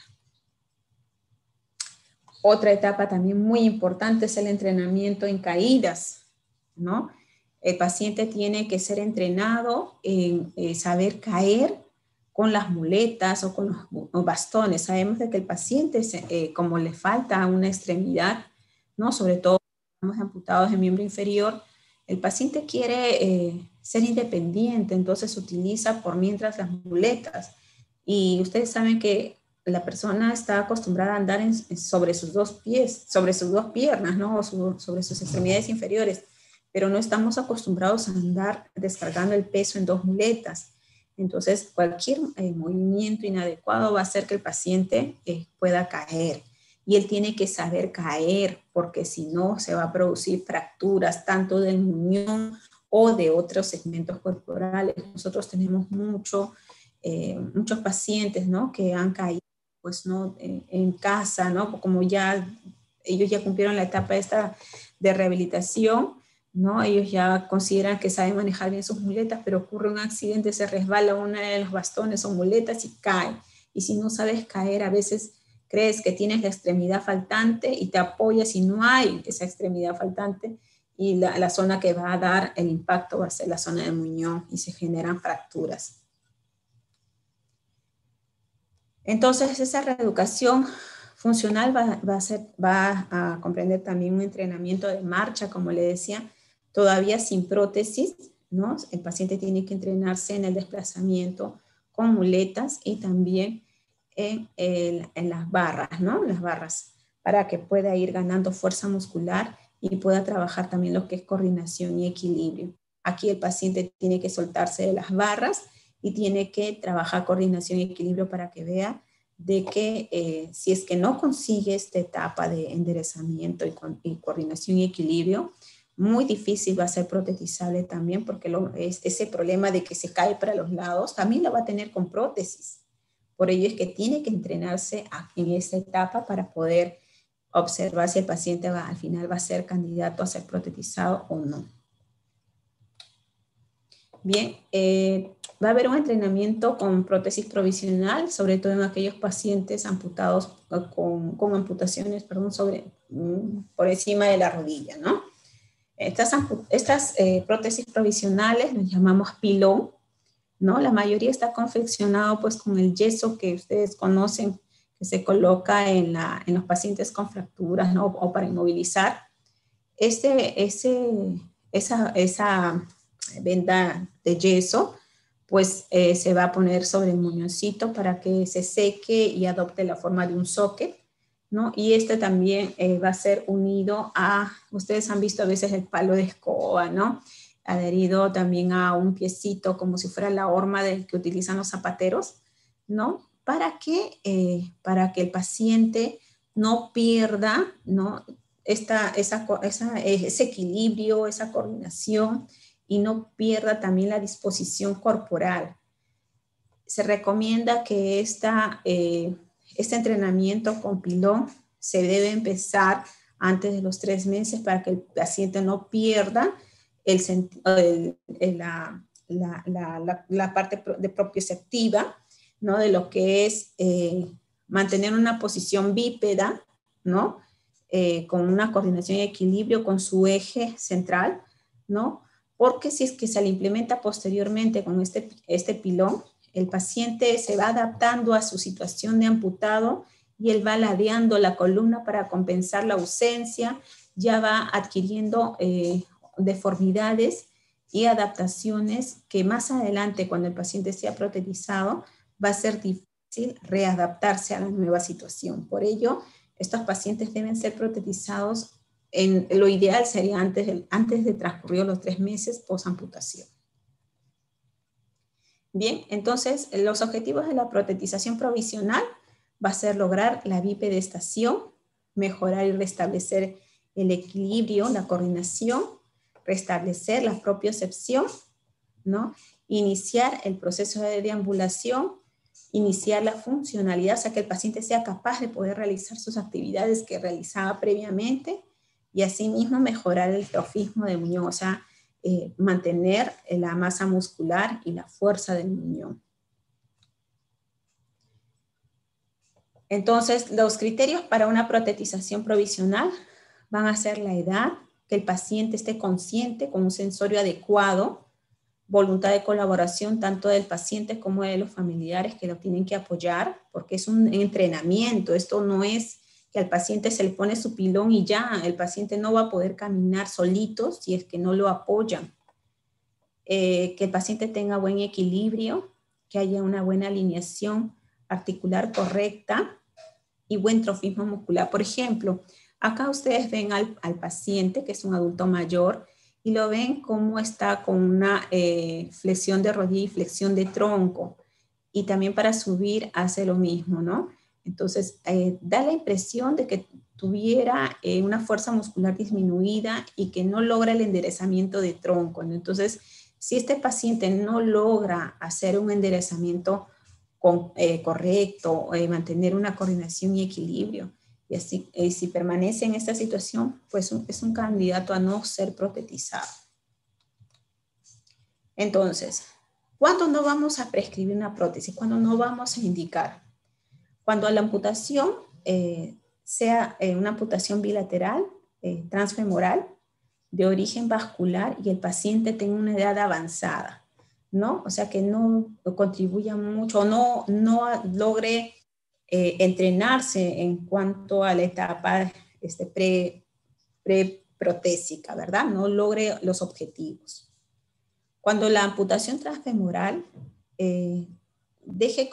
S1: Otra etapa también muy importante es el entrenamiento en caídas, ¿no? El paciente tiene que ser entrenado en saber caer con las muletas o con los bastones. Sabemos de que el paciente, como le falta una extremidad, ¿no? Sobre todo cuando estamos amputados de miembro inferior, el paciente quiere ser independiente, entonces utiliza por mientras las muletas. Y ustedes saben que la persona está acostumbrada a andar sobre sus 2 pies, sobre sus 2 piernas, ¿no? O sobre sus extremidades inferiores, pero no estamos acostumbrados a andar descargando el peso en 2 muletas. Entonces, cualquier movimiento inadecuado va a hacer que el paciente pueda caer. Y él tiene que saber caer, porque si no, se va a producir fracturas tanto del muñón o de otros segmentos corporales. Nosotros tenemos muchos pacientes, ¿no? Que han caído, pues, ¿no? En casa, ¿no? Como ya ellos ya cumplieron la etapa esta de rehabilitación, ¿no? Ellos ya consideran que saben manejar bien sus muletas, pero ocurre un accidente, se resbala una de los bastones o muletas y cae. Y si no sabes caer, a veces crees que tienes la extremidad faltante y te apoyas y no hay esa extremidad faltante, y la zona que va a dar el impacto va a ser la zona del muñón y se generan fracturas. Entonces, esa reeducación Funcional va a comprender también un entrenamiento de marcha, como le decía, todavía sin prótesis, ¿no? El paciente tiene que entrenarse en el desplazamiento con muletas y también en las barras, ¿no? Las barras, para que pueda ir ganando fuerza muscular y pueda trabajar también lo que es coordinación y equilibrio. Aquí el paciente tiene que soltarse de las barras y tiene que trabajar coordinación y equilibrio para que vea de que si es que no consigue esta etapa de enderezamiento y coordinación y equilibrio, muy difícil va a ser protetizable también, porque ese problema de que se cae para los lados también lo va a tener con prótesis. Por ello es que tiene que entrenarse en esa etapa para poder observar si el paciente al final va a ser candidato a ser protetizado o no. Bien, va a haber un entrenamiento con prótesis provisional, sobre todo en aquellos pacientes amputados con amputaciones, perdón, por encima de la rodilla, ¿no? Estas prótesis provisionales las llamamos pilón, ¿no? La mayoría está confeccionado pues con el yeso que ustedes conocen, que se coloca en los pacientes con fracturas, ¿no? O para inmovilizar. Esa venda de yeso, pues se va a poner sobre el muñoncito para que se seque y adopte la forma de un socket, ¿no? Y este también va a ser unido ustedes han visto a veces el palo de escoba, ¿no? Adherido también a un piecito como si fuera la horma que utilizan los zapateros, ¿no? Para que el paciente no pierda, ¿no? Ese equilibrio, esa coordinación y no pierda también la disposición corporal. Se recomienda que este entrenamiento con pilón se debe empezar antes de los 3 meses para que el paciente no pierda la parte de propioceptiva, ¿no? De lo que es mantener una posición bípeda, ¿no? Con una coordinación y equilibrio con su eje central, ¿no? Porque si es que se le implementa posteriormente con este pilón, el paciente se va adaptando a su situación de amputado y él va ladeando la columna para compensar la ausencia, ya va adquiriendo deformidades y adaptaciones que más adelante, cuando el paciente sea protetizado, va a ser difícil readaptarse a la nueva situación. Por ello, estos pacientes deben ser protetizados. Lo ideal sería antes de transcurrir los 3 meses post-amputación. Bien, entonces los objetivos de la protetización provisional va a ser lograr la bipedestación, mejorar y restablecer el equilibrio, la coordinación, restablecer la propiocepción, ¿no? Iniciar el proceso de deambulación, iniciar la funcionalidad, o sea, que el paciente sea capaz de poder realizar sus actividades que realizaba previamente y asimismo mejorar el trofismo del muñón, o sea, mantener la masa muscular y la fuerza del muñón. Entonces, los criterios para una protetización provisional van a ser la edad, que el paciente esté consciente con un sensorio adecuado, voluntad de colaboración tanto del paciente como de los familiares que lo tienen que apoyar, porque es un entrenamiento. Esto no es que al paciente se le pone su pilón y ya, el paciente no va a poder caminar solito si es que no lo apoyan. Que el paciente tenga buen equilibrio, que haya una buena alineación articular correcta y buen trofismo muscular. Por ejemplo, acá ustedes ven al paciente, que es un adulto mayor, y lo ven como está con una flexión de rodilla y flexión de tronco. Y también para subir hace lo mismo, ¿no? Entonces, da la impresión de que tuviera una fuerza muscular disminuida y que no logra el enderezamiento de tronco, ¿no? Entonces, si este paciente no logra hacer un enderezamiento correcto, mantener una coordinación y equilibrio, y así, si permanece en esta situación, pues es un candidato a no ser protetizado. Entonces, ¿cuándo no vamos a prescribir una prótesis? ¿Cuándo no vamos a indicar? Cuando la amputación sea una amputación bilateral, transfemoral, de origen vascular y el paciente tenga una edad avanzada, ¿no? O sea, que no contribuya mucho, no logre entrenarse en cuanto a la etapa preprotésica, ¿verdad? No logre los objetivos. Cuando la amputación transfemoral deje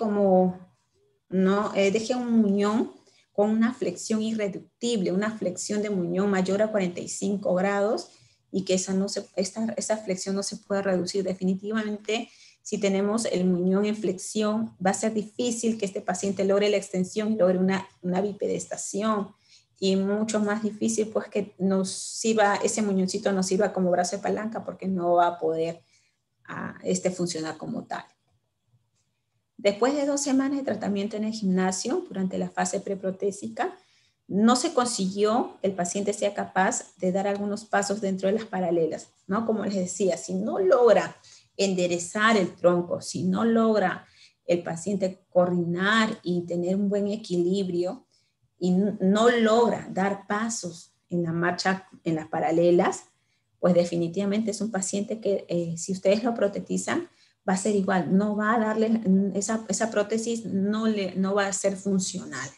S1: un muñón con una flexión irreductible, una flexión de muñón mayor a 45 grados y que esa flexión no se puede reducir definitivamente. Si tenemos el muñón en flexión, va a ser difícil que este paciente logre la extensión y logre una bipedestación, y mucho más difícil pues que ese muñoncito nos sirva como brazo de palanca, porque no va a poder funcionar como tal. Después de 2 semanas de tratamiento en el gimnasio, durante la fase preprotésica, no se consiguió que el paciente sea capaz de dar algunos pasos dentro de las paralelas, ¿no? Como les decía, si no logra enderezar el tronco, si no logra el paciente coordinar y tener un buen equilibrio y no logra dar pasos en la marcha, en las paralelas, pues definitivamente es un paciente que si ustedes lo protetizan, va a ser igual, no va a darle, esa prótesis no va a ser funcional.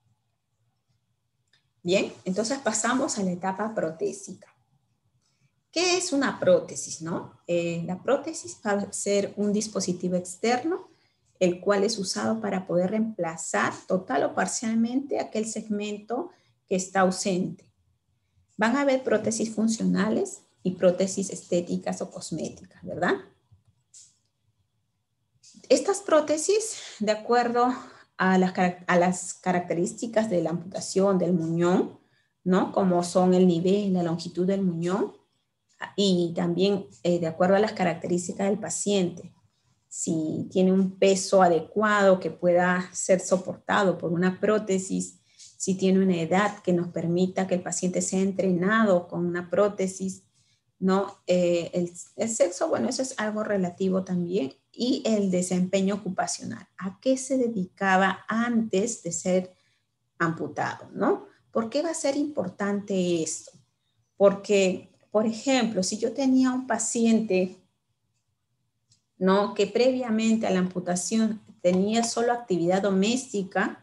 S1: Bien, entonces pasamos a la etapa protésica. ¿Qué es una prótesis, no? La prótesis va a ser un dispositivo externo, el cual es usado para poder reemplazar total o parcialmente aquel segmento que está ausente. Van a haber prótesis funcionales y prótesis estéticas o cosméticas, ¿verdad? Estas prótesis, de acuerdo a las características de la amputación del muñón, ¿no? Como son el nivel, la longitud del muñón, y también de acuerdo a las características del paciente. Si tiene un peso adecuado que pueda ser soportado por una prótesis, si tiene una edad que nos permita que el paciente sea entrenado con una prótesis, ¿no? El sexo, bueno, eso es algo relativo también, y el desempeño ocupacional. ¿A qué se dedicaba antes de ser amputado, no? ¿Por qué va a ser importante esto? Porque, por ejemplo, si yo tenía un paciente, ¿no?, que previamente a la amputación tenía solo actividad doméstica,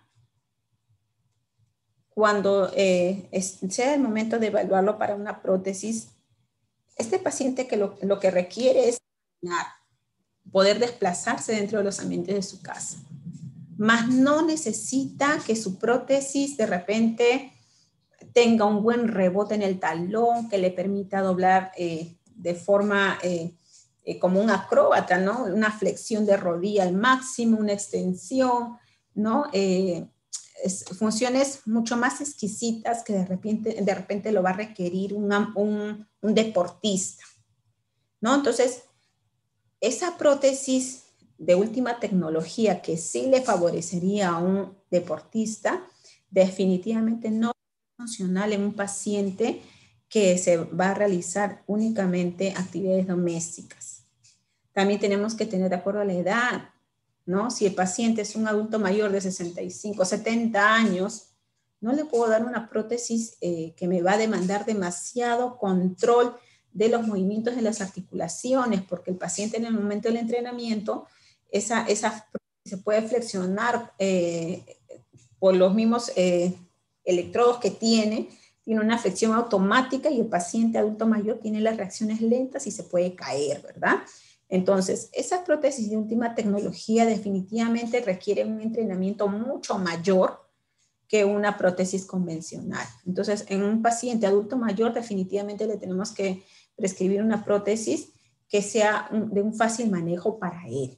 S1: cuando sea el momento de evaluarlo para una prótesis, este paciente que lo que requiere es poder desplazarse dentro de los ambientes de su casa, más no necesita que su prótesis de repente tenga un buen rebote en el talón que le permita doblar de forma como un acróbata, ¿no? Una flexión de rodilla al máximo, una extensión, ¿no? Funciones mucho más exquisitas que de repente lo va a requerir un deportista, ¿no? Entonces, esa prótesis de última tecnología que sí le favorecería a un deportista, definitivamente no es funcional en un paciente que se va a realizar únicamente actividades domésticas. También tenemos que tener de acuerdo a la edad, ¿no? Si el paciente es un adulto mayor de 65, 70 años, no le puedo dar una prótesis que me va a demandar demasiado control de los movimientos de las articulaciones, porque el paciente en el momento del entrenamiento, esa se puede flexionar por los mismos electrodos que tiene una flexión automática, y el paciente adulto mayor tiene las reacciones lentas y se puede caer, ¿verdad? Entonces, esas prótesis de última tecnología definitivamente requieren un entrenamiento mucho mayor que una prótesis convencional. Entonces, en un paciente adulto mayor definitivamente le tenemos que prescribir una prótesis que sea de un fácil manejo para él.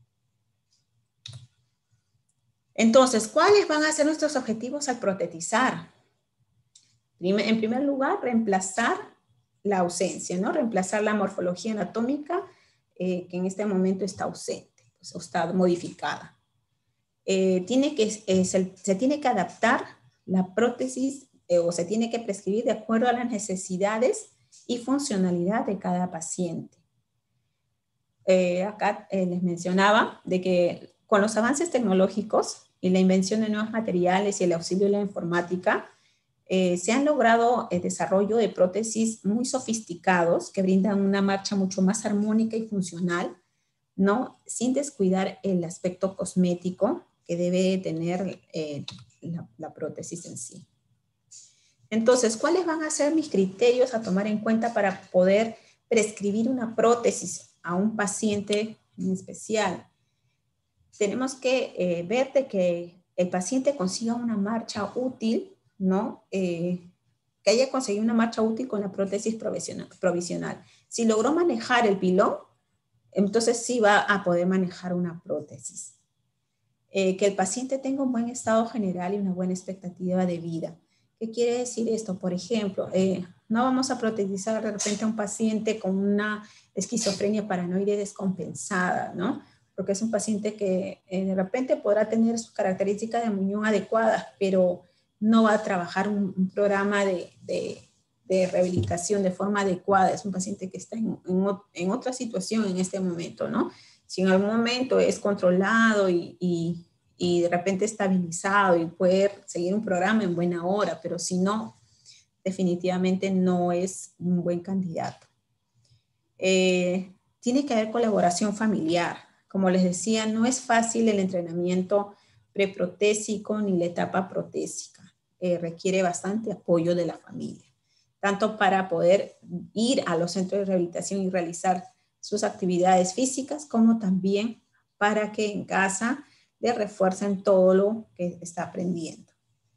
S1: Entonces, ¿cuáles van a ser nuestros objetivos al protetizar? En primer lugar, reemplazar la ausencia, ¿no? Reemplazar la morfología anatómica que en este momento está ausente, pues, o está modificada. Se tiene que adaptar la prótesis o se tiene que prescribir de acuerdo a las necesidades y funcionalidad de cada paciente. Acá les mencionaba de que con los avances tecnológicos y la invención de nuevos materiales y el auxilio de la informática, se han logrado el desarrollo de prótesis muy sofisticados que brindan una marcha mucho más armónica y funcional, ¿no? Sin descuidar el aspecto cosmético, que debe tener la prótesis en sí. Entonces, ¿cuáles van a ser mis criterios a tomar en cuenta para poder prescribir una prótesis a un paciente en especial? Tenemos que ver de que el paciente consiga una marcha útil, ¿no? Que haya conseguido una marcha útil con la prótesis provisional. Si logró manejar el pilón, entonces sí va a poder manejar una prótesis. Que el paciente tenga un buen estado general y una buena expectativa de vida. ¿Qué quiere decir esto? Por ejemplo, no vamos a protezizar de repente a un paciente con una esquizofrenia paranoide descompensada, ¿no? Porque es un paciente que de repente podrá tener sus características de muñón adecuadas, pero no va a trabajar un programa de rehabilitación de forma adecuada. Es un paciente que está en otra situación en este momento, ¿no? Si en algún momento es controlado y de repente estabilizado y puede seguir un programa en buena hora, pero si no, definitivamente no es un buen candidato. Tiene que haber colaboración familiar. Como les decía, no es fácil el entrenamiento preprotésico ni la etapa protésica. Requiere bastante apoyo de la familia, tanto para poder ir a los centros de rehabilitación y realizar sus actividades físicas, como también para que en casa le refuercen todo lo que está aprendiendo.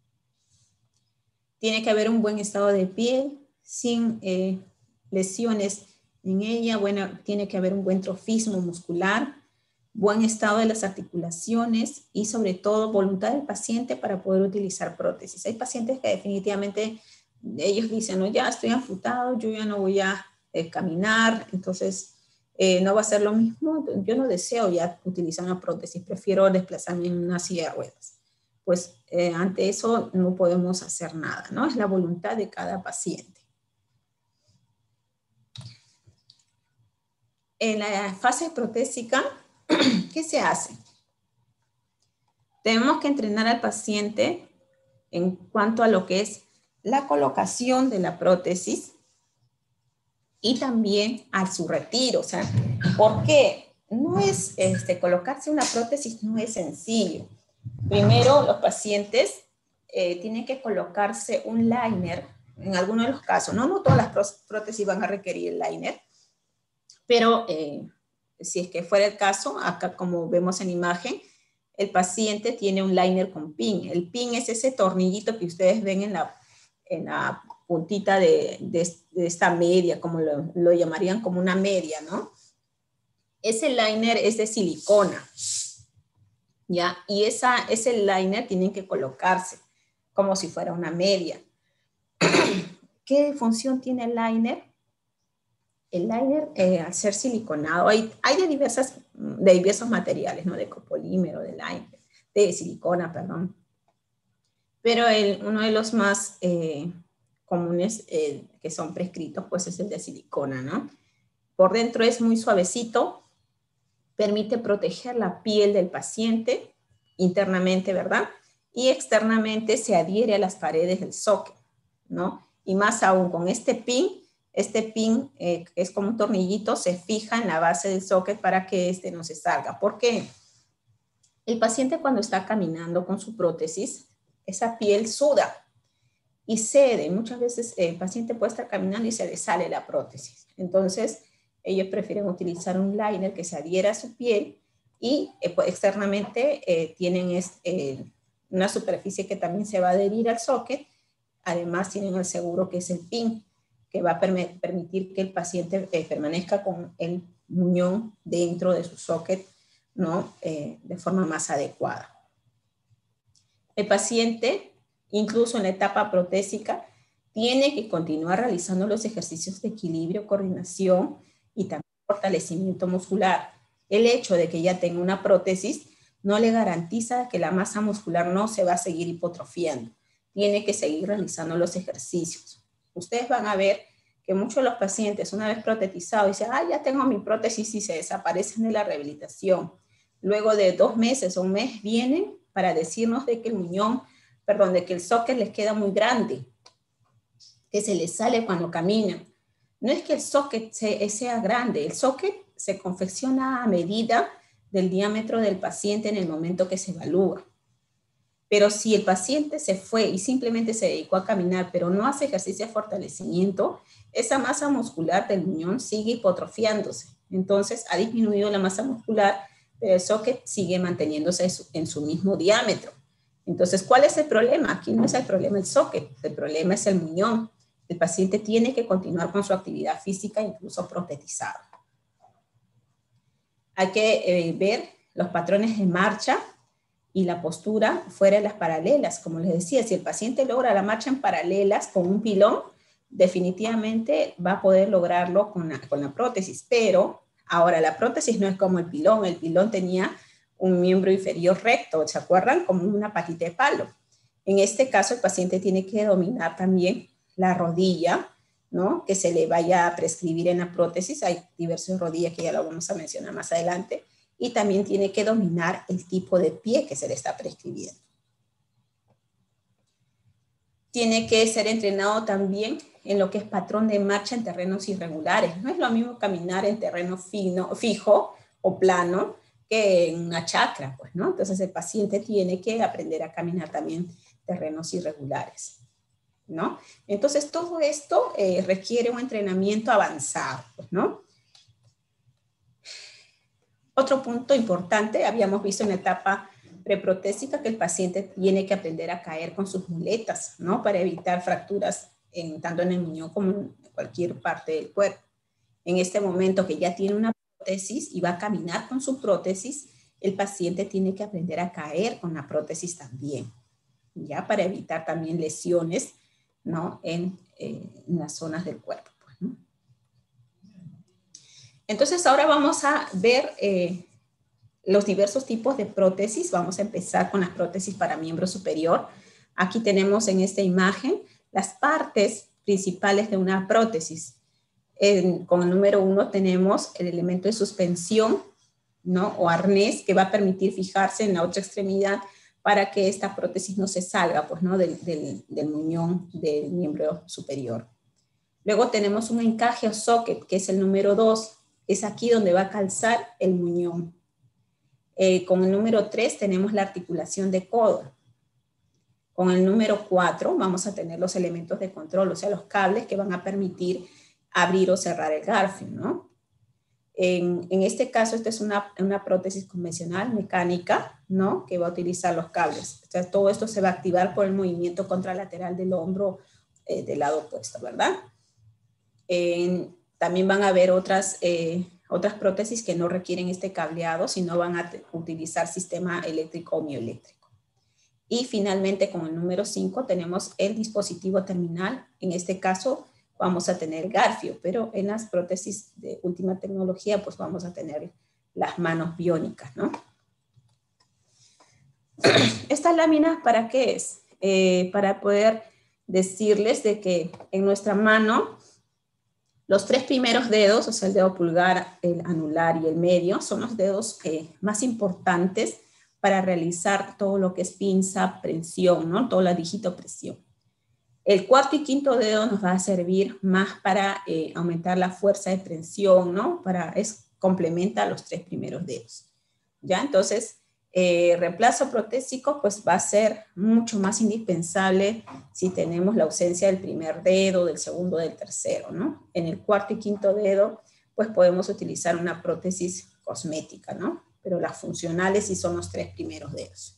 S1: Tiene que haber un buen estado de piel, sin lesiones en ella. Bueno, tiene que haber un buen trofismo muscular, buen estado de las articulaciones y sobre todo voluntad del paciente para poder utilizar prótesis. Hay pacientes que definitivamente ellos dicen, no, ya estoy amputado, yo ya no voy a caminar, entonces no va a ser lo mismo. Yo no deseo ya utilizar una prótesis, prefiero desplazarme en una silla de ruedas. Pues ante eso no podemos hacer nada, ¿no? Es la voluntad de cada paciente. En la fase protésica, ¿qué se hace? Tenemos que entrenar al paciente en cuanto a lo que es la colocación de la prótesis y también a su retiro. O sea, ¿por qué? No es, colocarse una prótesis no es sencillo. Primero, los pacientes tienen que colocarse un liner, en algunos de los casos, no todas las prótesis van a requerir el liner, pero si es que fuera el caso, acá como vemos en imagen, el paciente tiene un liner con pin. El pin es ese tornillito que ustedes ven en la puntita de esta media, como lo llamarían como una media, ¿no? Ese liner es de silicona, ¿ya? Y ese liner tienen que colocarse como si fuera una media. ¿Qué función tiene el liner? El liner, al ser siliconado, hay de diversos materiales, ¿no? De copolímero, de silicona, perdón. Pero uno de los más comunes que son prescritos, pues es el de silicona, ¿no? Por dentro es muy suavecito, permite proteger la piel del paciente internamente, ¿verdad? Y externamente se adhiere a las paredes del socket, ¿no? Y más aún con este pin es como un tornillito, se fija en la base del socket para que no se salga. ¿Por qué? El paciente cuando está caminando con su prótesis, esa piel suda y cede. Muchas veces el paciente puede estar caminando y se le sale la prótesis. Entonces, ellos prefieren utilizar un liner que se adhiera a su piel y externamente tienen una superficie que también se va a adherir al socket. Además, tienen el seguro que es el pin, que va a permitir que el paciente permanezca con el muñón dentro de su socket, ¿no? De forma más adecuada. El paciente, incluso en la etapa protésica, tiene que continuar realizando los ejercicios de equilibrio, coordinación y también fortalecimiento muscular. El hecho de que ya tenga una prótesis no le garantiza que la masa muscular no se va a seguir hipotrofiando. Tiene que seguir realizando los ejercicios. Ustedes van a ver que muchos de los pacientes, una vez protetizados, dicen, ya tengo mi prótesis y se desaparecen de la rehabilitación. Luego de 2 meses o un mes vienen para decirnos de que de que el socket les queda muy grande, que se les sale cuando caminan. No es que el socket sea grande, el socket se confecciona a medida del diámetro del paciente en el momento que se evalúa. Pero si el paciente se fue y simplemente se dedicó a caminar, pero no hace ejercicio de fortalecimiento, esa masa muscular del muñón sigue hipotrofiándose. Entonces ha disminuido la masa muscular, pero el socket sigue manteniéndose en su mismo diámetro. Entonces, ¿cuál es el problema? Aquí no es el problema el socket, el problema es el muñón. El paciente tiene que continuar con su actividad física, incluso protetizado. Hay que ver los patrones de marcha y la postura fuera de las paralelas. Como les decía, si el paciente logra la marcha en paralelas con un pilón, definitivamente va a poder lograrlo con la prótesis. Pero ahora la prótesis no es como el pilón. El pilón tenía un miembro inferior recto, ¿se acuerdan? Como una patita de palo. En este caso, el paciente tiene que dominar también la rodilla, ¿no? Que se le vaya a prescribir en la prótesis. Hay diversas rodillas que ya lo vamos a mencionar más adelante. Y también tiene que dominar el tipo de pie que se le está prescribiendo. Tiene que ser entrenado también en lo que es patrón de marcha en terrenos irregulares. No es lo mismo caminar en terreno fijo o plano que en una chacra, pues, ¿no? Entonces el paciente tiene que aprender a caminar también terrenos irregulares, ¿no? Entonces todo esto requiere un entrenamiento avanzado, pues, ¿no? Otro punto importante, habíamos visto en la etapa preprotésica que el paciente tiene que aprender a caer con sus muletas, ¿no? Para evitar fracturas tanto en el muñón como en cualquier parte del cuerpo. En este momento que ya tiene una prótesis y va a caminar con su prótesis, el paciente tiene que aprender a caer con la prótesis también, ¿ya? Para evitar también lesiones, ¿no? En las zonas del cuerpo. Entonces ahora vamos a ver los diversos tipos de prótesis. Vamos a empezar con las prótesis para miembro superior. Aquí tenemos en esta imagen las partes principales de una prótesis. Con el número 1 tenemos el elemento de suspensión, ¿no? O arnés que va a permitir fijarse en la otra extremidad para que esta prótesis no se salga, pues, ¿no? del muñón del miembro superior. Luego tenemos un encaje o socket, que es el número 2. Es aquí donde va a calzar el muñón. Con el número 3 tenemos la articulación de codo. Con el número 4 vamos a tener los elementos de control, o sea, los cables que van a permitir abrir o cerrar el garfio, ¿no? En este caso, esta es una prótesis convencional, mecánica, ¿no? Que va a utilizar los cables. O sea, todo esto se va a activar por el movimiento contralateral del hombro del lado opuesto, ¿verdad? También van a haber otras prótesis que no requieren este cableado, sino van a utilizar sistema eléctrico o mioeléctrico. Y finalmente, con el número 5 tenemos el dispositivo terminal. En este caso vamos a tener garfio, pero en las prótesis de última tecnología pues vamos a tener las manos biónicas, ¿no? ¿Esta lámina para qué es? Para poder decirles de que en nuestra mano los 3 primeros dedos, o sea, el dedo pulgar, el anular y el medio, son los dedos más importantes para realizar todo lo que es pinza, presión, ¿no? Toda la digitopresión. El cuarto y quinto dedo nos va a servir más para aumentar la fuerza de presión, ¿no? Complementa a los 3 primeros dedos. ¿Ya? Entonces, reemplazo protésico pues va a ser mucho más indispensable si tenemos la ausencia del primer dedo, del segundo, del tercero, ¿no? En el cuarto y quinto dedo pues podemos utilizar una prótesis cosmética, ¿no? Pero las funcionales sí son los 3 primeros dedos.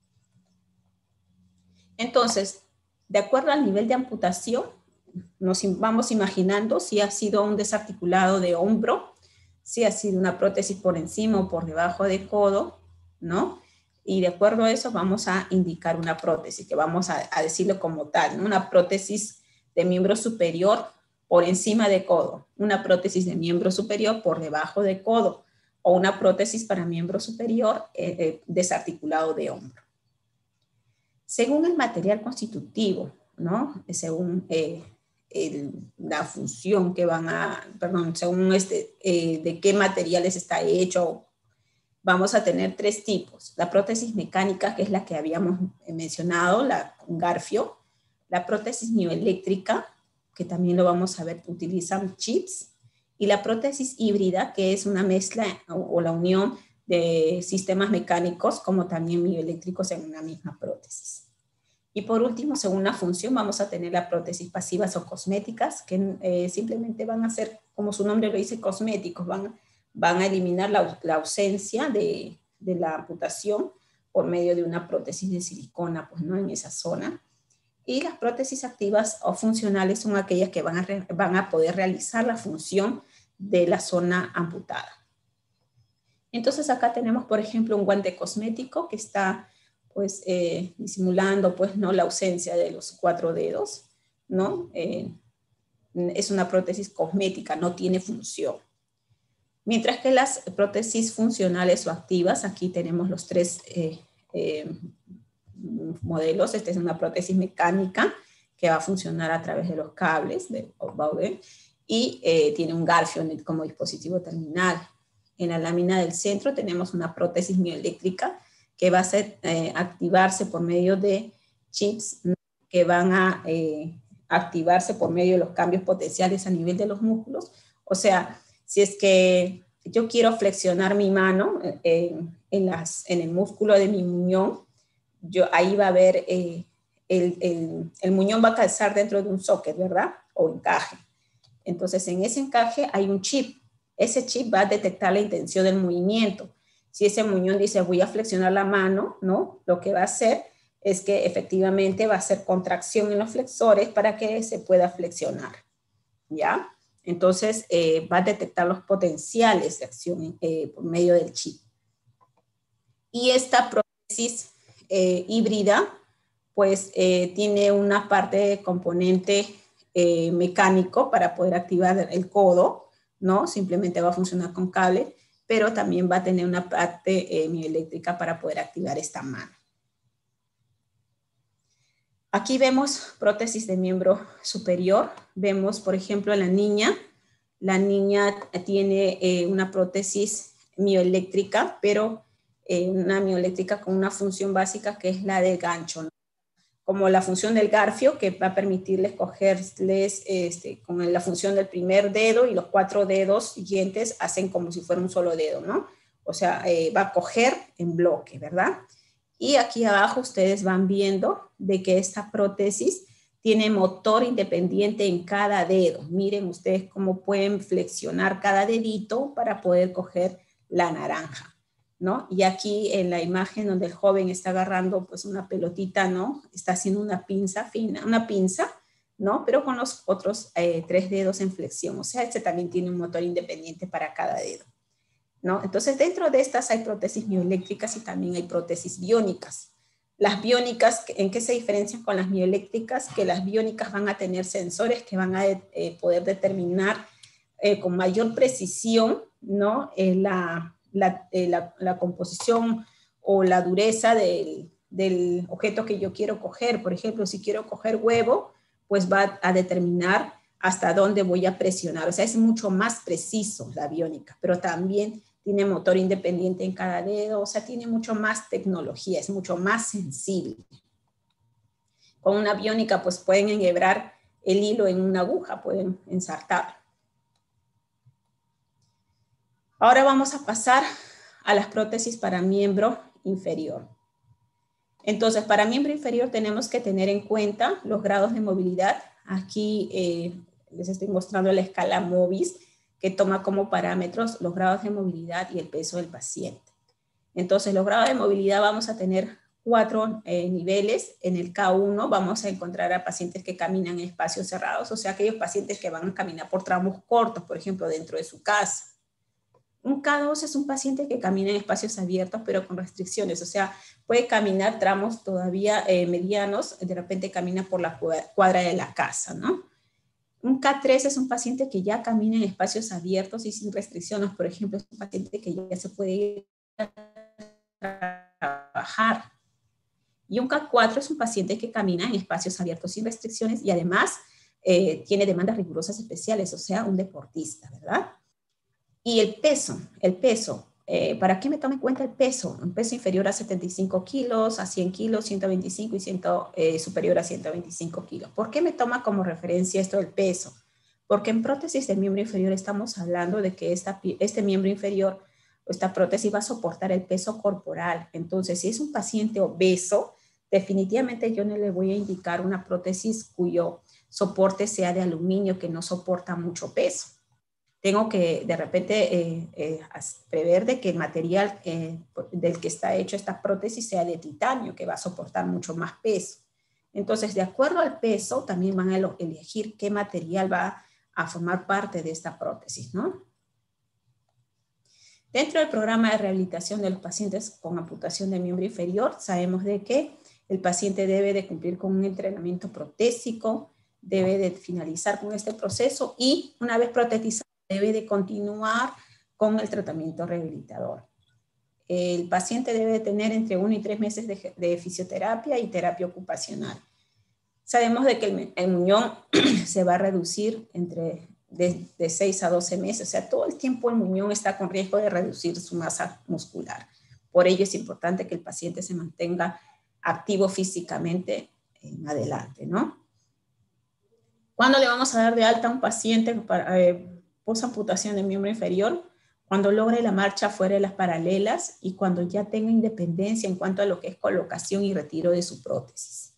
S1: Entonces, de acuerdo al nivel de amputación, nos vamos imaginando si ha sido un desarticulado de hombro, si ha sido una prótesis por encima o por debajo de codo, ¿no? Y de acuerdo a eso vamos a indicar una prótesis, que vamos a decirlo como tal, ¿no? Una prótesis de miembro superior por encima de codo, una prótesis de miembro superior por debajo de codo, o una prótesis para miembro superior desarticulado de hombro. Según el material constitutivo, ¿no? Según la función que van a, perdón, según de qué materiales está hecho, vamos a tener 3 tipos. La prótesis mecánica, que es la que habíamos mencionado, un garfio. La prótesis mioeléctrica, que también lo vamos a ver, utilizan chips. Y la prótesis híbrida, que es una mezcla o la unión de sistemas mecánicos como también mioeléctricos en una misma prótesis. Y por último, según la función, vamos a tener las prótesis pasivas o cosméticas, que simplemente van a ser, como su nombre lo dice, cosméticos, van a eliminar la ausencia de la amputación por medio de una prótesis de silicona, pues no en esa zona. Y las prótesis activas o funcionales son aquellas que van a poder realizar la función de la zona amputada. Entonces acá tenemos, por ejemplo, un guante cosmético que está pues disimulando pues no la ausencia de los 4 dedos, ¿no? Es una prótesis cosmética, no tiene función. Mientras que las prótesis funcionales o activas, aquí tenemos los 3 modelos. Esta es una prótesis mecánica que va a funcionar a través de los cables de Bowden y tiene un garfio como dispositivo terminal. En la lámina del centro tenemos una prótesis mioeléctrica que va a activarse por medio de chips que van a activarse por medio de los cambios potenciales a nivel de los músculos. O sea, si es que yo quiero flexionar mi mano en el músculo de mi muñón, ahí va a haber, el muñón va a calzar dentro de un socket, ¿verdad? O encaje. Entonces, en ese encaje hay un chip. Ese chip va a detectar la intención del movimiento. Si ese muñón dice, voy a flexionar la mano, ¿no? Lo que va a hacer es que efectivamente va a hacer contracción en los flexores para que se pueda flexionar, ¿ya? Entonces, va a detectar los potenciales de acción por medio del chip. Y esta prótesis híbrida, pues tiene una parte de componente mecánico para poder activar el codo, ¿no? Simplemente va a funcionar con cable, pero también va a tener una parte mioeléctrica para poder activar esta mano. Aquí vemos prótesis de miembro superior. Vemos, por ejemplo, a la niña. La niña tiene una prótesis mioeléctrica, pero una mioeléctrica con una función básica que es la del gancho, ¿no? Como la función del garfio, que va a permitirles cogerles con la función del primer dedo, y los 4 dedos siguientes hacen como si fuera un solo dedo, ¿no? O sea, va a coger en bloque, ¿verdad? Y aquí abajo ustedes van viendo de que esta prótesis tiene motor independiente en cada dedo. Miren ustedes cómo pueden flexionar cada dedito para poder coger la naranja, ¿no? Y aquí en la imagen donde el joven está agarrando pues una pelotita, ¿no? Está haciendo una pinza fina, una pinza, ¿no? Pero con los otros 3 dedos en flexión. O sea, este también tiene un motor independiente para cada dedo, ¿no? Entonces, dentro de estas hay prótesis mioeléctricas y también hay prótesis biónicas. Las biónicas, ¿en qué se diferencian con las mioeléctricas? Que las biónicas van a tener sensores que van a poder determinar con mayor precisión, ¿no? La composición o la dureza del objeto que yo quiero coger. Por ejemplo, si quiero coger huevo, pues va a determinar hasta dónde voy a presionar. O sea, es mucho más preciso la biónica, pero también tiene motor independiente en cada dedo, o sea, tiene mucho más tecnología, es mucho más sensible. Con una biónica, pues pueden enhebrar el hilo en una aguja, pueden ensartarlo. Ahora vamos a pasar a las prótesis para miembro inferior. Entonces, para miembro inferior tenemos que tener en cuenta los grados de movilidad. Aquí les estoy mostrando la escala MOVIS, que toma como parámetros los grados de movilidad y el peso del paciente. Entonces, los grados de movilidad vamos a tener 4 niveles. En el K1 vamos a encontrar a pacientes que caminan en espacios cerrados, o sea, aquellos pacientes que van a caminar por tramos cortos, por ejemplo, dentro de su casa. Un K2 es un paciente que camina en espacios abiertos, pero con restricciones, o sea, puede caminar tramos todavía medianos, de repente camina por la cuadra de la casa, ¿no? Un K3 es un paciente que ya camina en espacios abiertos y sin restricciones, por ejemplo, es un paciente que ya se puede ir a trabajar. Y un K4 es un paciente que camina en espacios abiertos sin restricciones y además tiene demandas rigurosas especiales, o sea, un deportista, ¿verdad? Y el peso, ¿para qué me tome en cuenta el peso? Un peso inferior a 75 kilos, a 100 kilos, 125 y superior a 125 kilos. ¿Por qué me toma como referencia esto del peso? Porque en prótesis del miembro inferior estamos hablando de que este miembro inferior esta prótesis va a soportar el peso corporal. Entonces, si es un paciente obeso, definitivamente yo no le voy a indicar una prótesis cuyo soporte sea de aluminio, que no soporta mucho peso. Tengo que de repente prever de que el material del que está hecho esta prótesis sea de titanio, que va a soportar mucho más peso. Entonces, de acuerdo al peso, también van a elegir qué material va a formar parte de esta prótesis, ¿no? Dentro del programa de rehabilitación de los pacientes con amputación de miembro inferior, sabemos de que el paciente debe de cumplir con un entrenamiento protésico, debe de finalizar con este proceso y una vez protetizado debe de continuar con el tratamiento rehabilitador. El paciente debe tener entre 1 y 3 meses de fisioterapia y terapia ocupacional. Sabemos de que el muñón se va a reducir de 6 a 12 meses, o sea, todo el tiempo el muñón está con riesgo de reducir su masa muscular. Por ello es importante que el paciente se mantenga activo físicamente en adelante, ¿no? ¿Cuándo le vamos a dar de alta a un paciente para posamputación de miembro inferior? Cuando logre la marcha fuera de las paralelas y cuando ya tenga independencia en cuanto a lo que es colocación y retiro de su prótesis.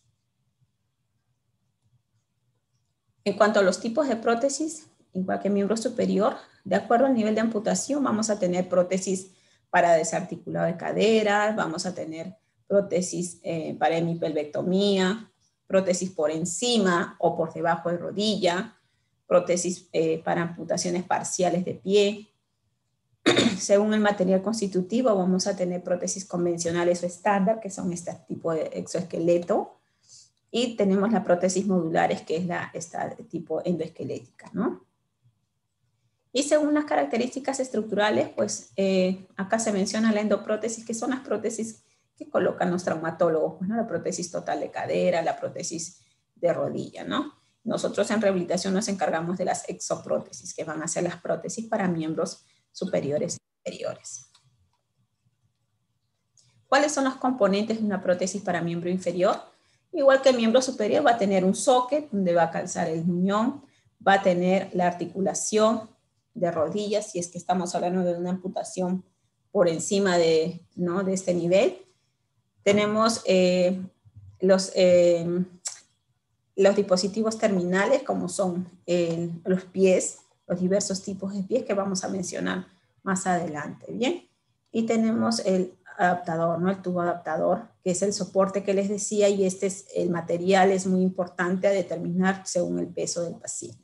S1: En cuanto a los tipos de prótesis, igual que miembro superior, de acuerdo al nivel de amputación, vamos a tener prótesis para desarticulado de cadera, vamos a tener prótesis para hemipelvectomía, prótesis por encima o por debajo de rodilla, prótesis para amputaciones parciales de pie. Según el material constitutivo, vamos a tener prótesis convencionales o estándar, que son este tipo de exoesqueleto, y tenemos las prótesis modulares, que es esta tipo endoesquelética, ¿no? Y según las características estructurales, pues acá se menciona la endoprótesis, que son las prótesis que colocan los traumatólogos, pues, ¿no? La prótesis total de cadera, la prótesis de rodilla, ¿no? Nosotros en rehabilitación nos encargamos de las exoprótesis, que van a ser las prótesis para miembros superiores e inferiores. ¿Cuáles son los componentes de una prótesis para miembro inferior? Igual que el miembro superior, va a tener un socket donde va a calzar el muñón, va a tener la articulación de rodillas, si es que estamos hablando de una amputación por encima de, ¿no?, de este nivel. Tenemos los dispositivos terminales, como son los pies, los diversos tipos de pies que vamos a mencionar más adelante, ¿bien? Y tenemos el adaptador, ¿no? El tubo adaptador, que es el soporte que les decía, y el material es muy importante a determinar según el peso del paciente.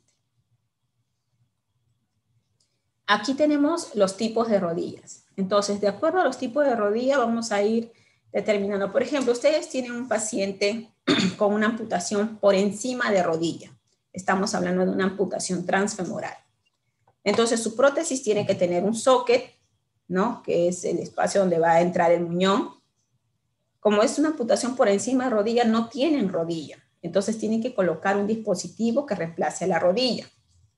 S1: Aquí tenemos los tipos de rodillas. Entonces, de acuerdo a los tipos de rodilla, vamos a ir determinando. Por ejemplo, ustedes tienen un paciente con una amputación por encima de rodilla. Estamos hablando de una amputación transfemoral. Entonces, su prótesis tiene que tener un socket, ¿no?, que es el espacio donde va a entrar el muñón. Como es una amputación por encima de rodilla, no tienen rodilla. Entonces, tienen que colocar un dispositivo que reemplace a la rodilla.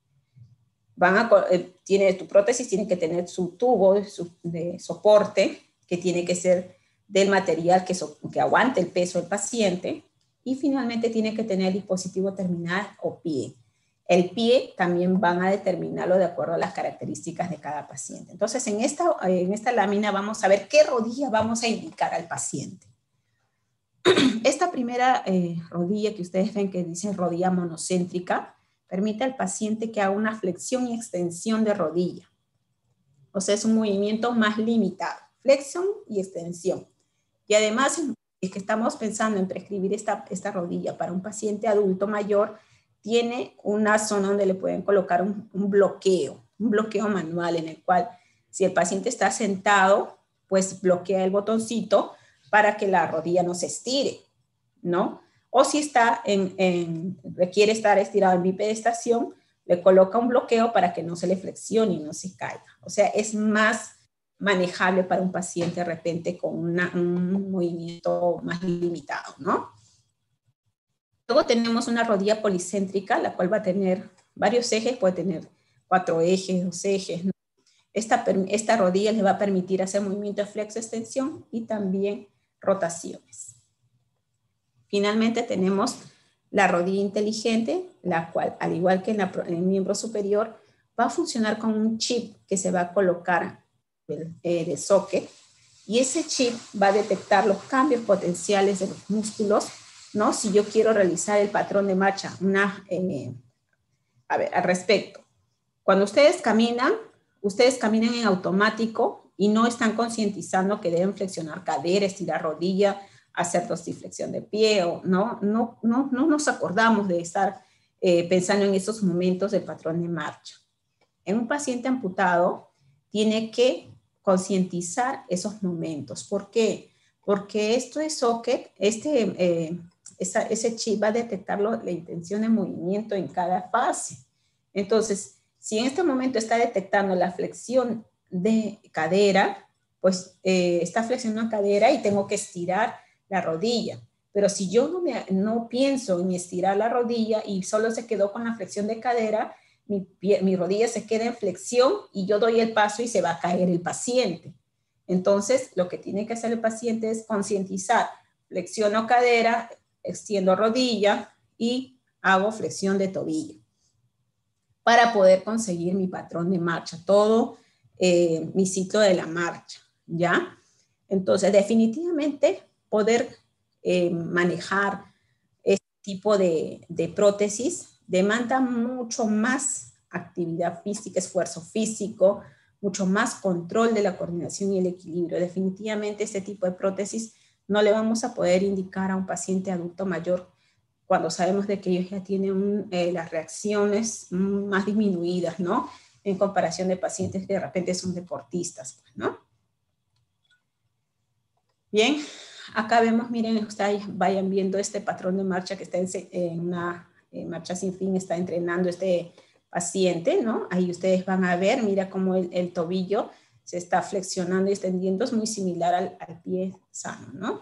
S1: Tu prótesis tiene que tener su tubo de soporte, que tiene que ser del material que aguante el peso del paciente, y finalmente tiene que tener el dispositivo terminal o pie. El pie también van a determinarlo de acuerdo a las características de cada paciente. Entonces, en esta lámina vamos a ver qué rodilla vamos a indicar al paciente. Esta primera rodilla que ustedes ven que dice rodilla monocéntrica, permite al paciente que haga una flexión y extensión de rodilla. O sea, es un movimiento más limitado, flexión y extensión. Y además, es que estamos pensando en prescribir esta rodilla para un paciente adulto mayor, tiene una zona donde le pueden colocar un bloqueo manual, en el cual si el paciente está sentado, pues bloquea el botoncito para que la rodilla no se estire, ¿no? O si requiere estar estirado en bipedestación, le coloca un bloqueo para que no se le flexione y no se caiga. O sea, es más manejable para un paciente de repente con un movimiento más limitado, ¿no? Luego tenemos una rodilla policéntrica, la cual va a tener varios ejes, puede tener 4 ejes, 2 ejes, ¿no? Esta rodilla le va a permitir hacer movimiento de flexo-extensión y también rotaciones. Finalmente tenemos la rodilla inteligente, la cual, al igual que en el miembro superior, va a funcionar con un chip que se va a colocar de socket, y ese chip va a detectar los cambios potenciales de los músculos, ¿no? Si yo quiero realizar el patrón de marcha, al respecto. Cuando ustedes caminan en automático y no están concientizando que deben flexionar cadera, estirar rodilla, hacer dorsiflexión de pie, o no nos acordamos de estar pensando en esos momentos del patrón de marcha. En un paciente amputado tiene que concientizar esos momentos. ¿Por qué? Porque esto es socket, ese chip va a detectar la intención de movimiento en cada fase. Entonces, si en este momento está detectando la flexión de cadera, pues está flexionando cadera y tengo que estirar la rodilla. Pero si yo no pienso en estirar la rodilla y solo se quedó con la flexión de cadera, mi rodilla se queda en flexión y yo doy el paso y se va a caer el paciente. Entonces, lo que tiene que hacer el paciente es concientizar. Flexiono cadera, extiendo rodilla y hago flexión de tobillo para poder conseguir mi patrón de marcha, todo mi ciclo de la marcha, ¿ya? Entonces, definitivamente, poder manejar este tipo de prótesis demanda mucho más actividad física, esfuerzo físico, mucho más control de la coordinación y el equilibrio. Definitivamente este tipo de prótesis no le vamos a poder indicar a un paciente adulto mayor cuando sabemos de que ellos ya tienen las reacciones más disminuidas, ¿no? En comparación de pacientes que de repente son deportistas, ¿no? Bien, acá vemos, miren, ustedes vayan viendo este patrón de marcha que está en una marcha sin fin, está entrenando este paciente, ¿no? Ahí ustedes van a ver, mira cómo el tobillo se está flexionando y extendiendo, es muy similar al pie sano, ¿no?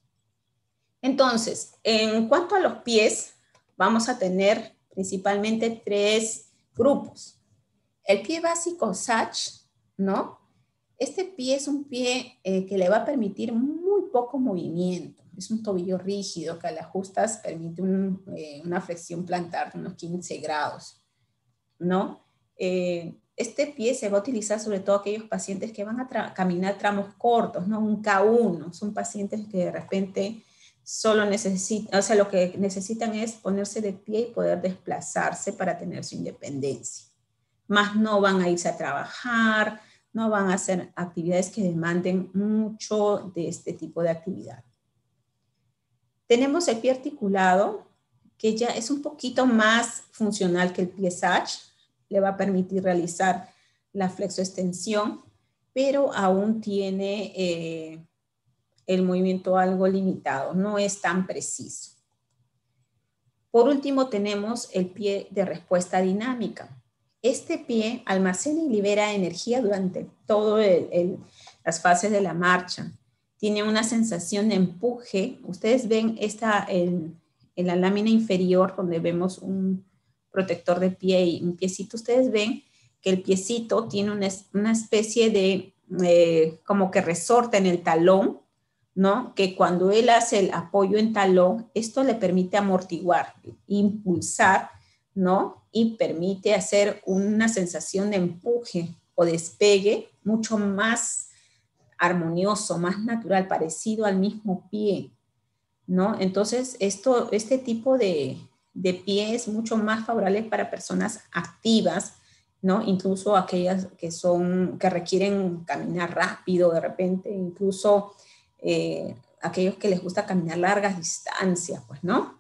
S1: Entonces, en cuanto a los pies, vamos a tener principalmente 3 grupos. El pie básico Sach, ¿no? Este pie es un pie que le va a permitir muy poco movimiento. Es un tobillo rígido que al ajustas permite una flexión plantar de unos 15 grados, ¿no? Este pie se va a utilizar sobre todo aquellos pacientes que van a caminar tramos cortos, ¿no? Un K1, son pacientes que de repente solo necesitan, o sea, lo que necesitan es ponerse de pie y poder desplazarse para tener su independencia. Más no van a irse a trabajar, no van a hacer actividades que demanden mucho de este tipo de actividad. Tenemos el pie articulado, que ya es un poquito más funcional que el pie Sach, le va a permitir realizar la flexoextensión, pero aún tiene el movimiento algo limitado, no es tan preciso. Por último, tenemos el pie de respuesta dinámica. Este pie almacena y libera energía durante todas las fases de la marcha. Tiene una sensación de empuje. Ustedes ven en la lámina inferior donde vemos un protector de pie y un piecito. Ustedes ven que el piecito tiene una especie de como que resorte en el talón, ¿no? Que cuando él hace el apoyo en talón, esto le permite amortiguar, impulsar, ¿no? Y permite hacer una sensación de empuje o despegue mucho más armonioso, más natural, parecido al mismo pie, ¿no? Entonces, este tipo de pie es mucho más favorable para personas activas, ¿no? Incluso aquellas que requieren caminar rápido de repente, incluso aquellos que les gusta caminar largas distancias, pues, ¿no?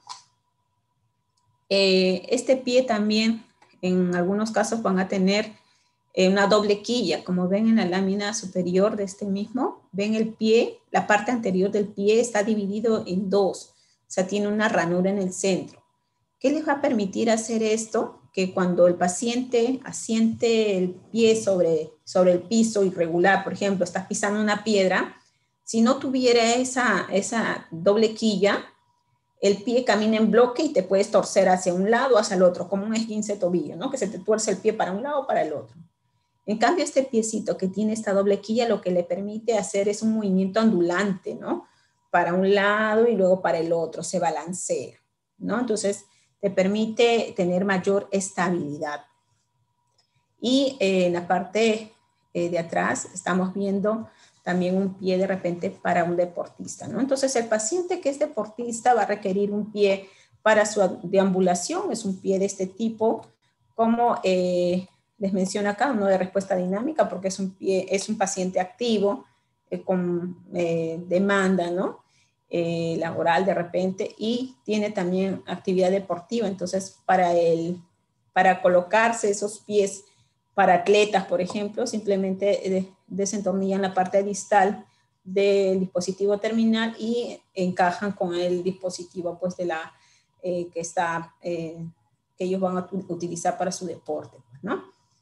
S1: Este pie también, en algunos casos, van a tener una doble quilla, como ven en la lámina superior de este mismo, ven el pie, la parte anterior del pie está dividido en 2, o sea, tiene una ranura en el centro. ¿Qué les va a permitir hacer esto? Que cuando el paciente asiente el pie sobre el piso irregular, por ejemplo, estás pisando una piedra, si no tuviera esa doble quilla, el pie camina en bloque y te puedes torcer hacia un lado o hacia el otro, como un esguince de tobillo, ¿no? Que se te tuerce el pie para un lado o para el otro. En cambio, este piecito que tiene esta doble quilla, lo que le permite hacer es un movimiento ondulante, ¿no? Para un lado y luego para el otro, se balancea, ¿no? Entonces, te permite tener mayor estabilidad. Y en la parte de atrás estamos viendo también un pie de repente para un deportista, ¿no? Entonces el paciente que es deportista va a requerir un pie para su deambulación, es un pie de este tipo, como les menciono acá, uno de respuesta dinámica, porque es un paciente activo, con demanda, ¿no? Laboral de repente, y tiene también actividad deportiva. Entonces para colocarse esos pies para atletas, por ejemplo, simplemente desentornillan la parte distal del dispositivo terminal y encajan con el dispositivo pues que ellos van a utilizar para su deporte, ¿no?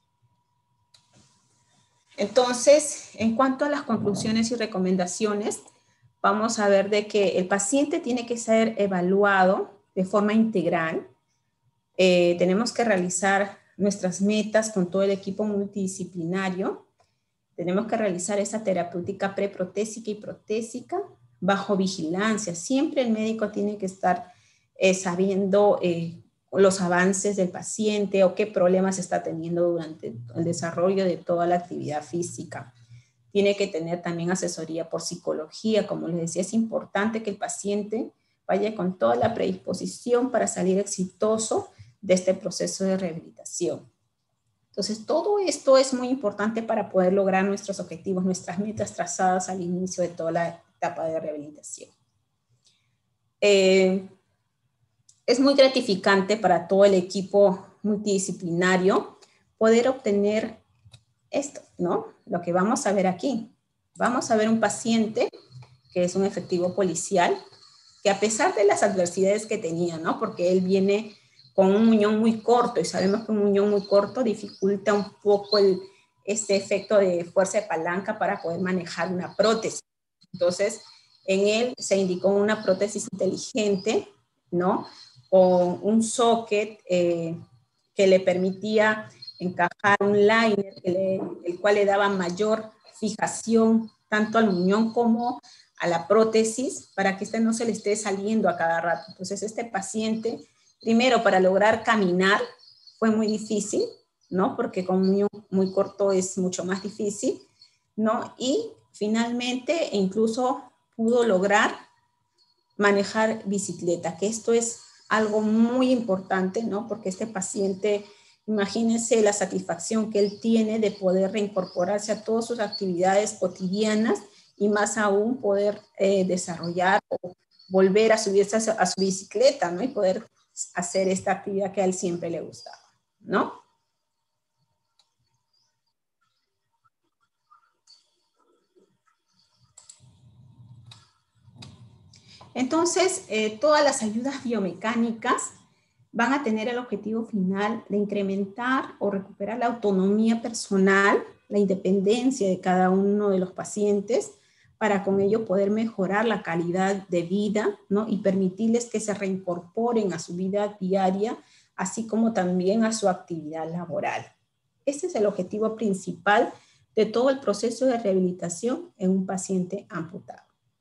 S1: Entonces, en cuanto a las conclusiones y recomendaciones, vamos a ver de que el paciente tiene que ser evaluado de forma integral. Tenemos que realizar nuestras metas con todo el equipo multidisciplinario. Tenemos que realizar esa terapéutica preprotésica y protésica bajo vigilancia. Siempre el médico tiene que estar sabiendo los avances del paciente o qué problemas está teniendo durante el desarrollo de toda la actividad física. Tiene que tener también asesoría por psicología. Como les decía, es importante que el paciente vaya con toda la predisposición para salir exitoso de este proceso de rehabilitación. Entonces, todo esto es muy importante para poder lograr nuestros objetivos, nuestras metas trazadas al inicio de toda la etapa de rehabilitación. Es muy gratificante para todo el equipo multidisciplinario poder obtener esto, ¿no? Lo que vamos a ver aquí. Vamos a ver un paciente que es un efectivo policial, que a pesar de las adversidades que tenía, ¿no? Porque él viene con un muñón muy corto y sabemos que un muñón muy corto dificulta un poco este efecto de fuerza de palanca para poder manejar una prótesis. Entonces, en él se indicó una prótesis inteligente, ¿no? Con un socket que le permitía encajar un liner, el cual le daba mayor fijación tanto al muñón como a la prótesis para que no se le esté saliendo a cada rato. Entonces, este paciente, primero, para lograr caminar fue muy difícil, ¿no? Porque con un muñón muy corto es mucho más difícil, ¿no? Y finalmente, incluso pudo lograr manejar bicicleta, que esto es algo muy importante, ¿no? Porque este paciente, imagínense la satisfacción que él tiene de poder reincorporarse a todas sus actividades cotidianas y más aún poder desarrollar o volver a subirse a su bicicleta, ¿no? Y poder hacer esta actividad que a él siempre le gustaba, ¿no? Entonces, todas las ayudas biomecánicas van a tener el objetivo final de incrementar o recuperar la autonomía personal, la independencia de cada uno de los pacientes, para con ello poder mejorar la calidad de vida, ¿no? Y permitirles que se reincorporen a su vida diaria, así como también a su actividad laboral. Este es el objetivo principal de todo el proceso de rehabilitación en un paciente amputado.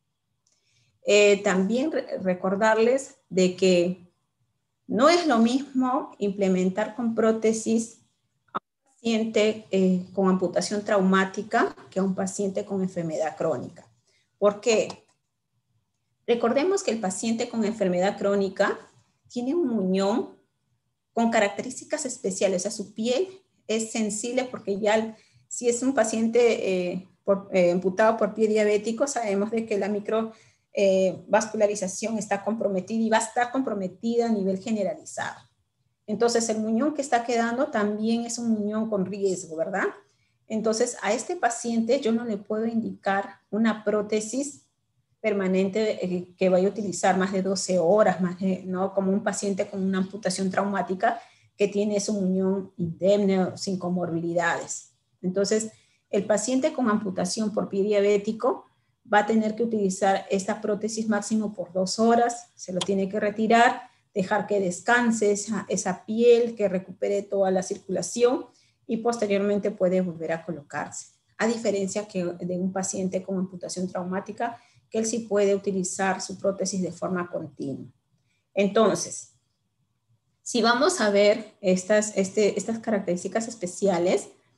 S1: También recordarles de que no es lo mismo implementar con prótesis a un paciente con amputación traumática que a un paciente con enfermedad crónica. ¿Por qué? Recordemos que el paciente con enfermedad crónica tiene un muñón con características especiales, o sea, su piel es sensible porque ya si es un paciente amputado por pie diabético, sabemos de que la microvascularización está comprometida y va a estar comprometida a nivel generalizado. Entonces, el muñón que está quedando también es un muñón con riesgo, ¿verdad? Entonces, a este paciente yo no le puedo indicar una prótesis permanente que vaya a utilizar más de 12 horas, ¿no? Como un paciente con una amputación traumática que tiene su muñón indemne sin comorbilidades. Entonces, el paciente con amputación por pie diabético va a tener que utilizar esta prótesis máximo por 2 horas, se lo tiene que retirar, dejar que descanse esa piel, que recupere toda la circulación y posteriormente puede volver a colocarse. A diferencia que de un paciente con amputación traumática, que él sí puede utilizar su prótesis de forma continua. Entonces, si vamos a ver estas características especiales,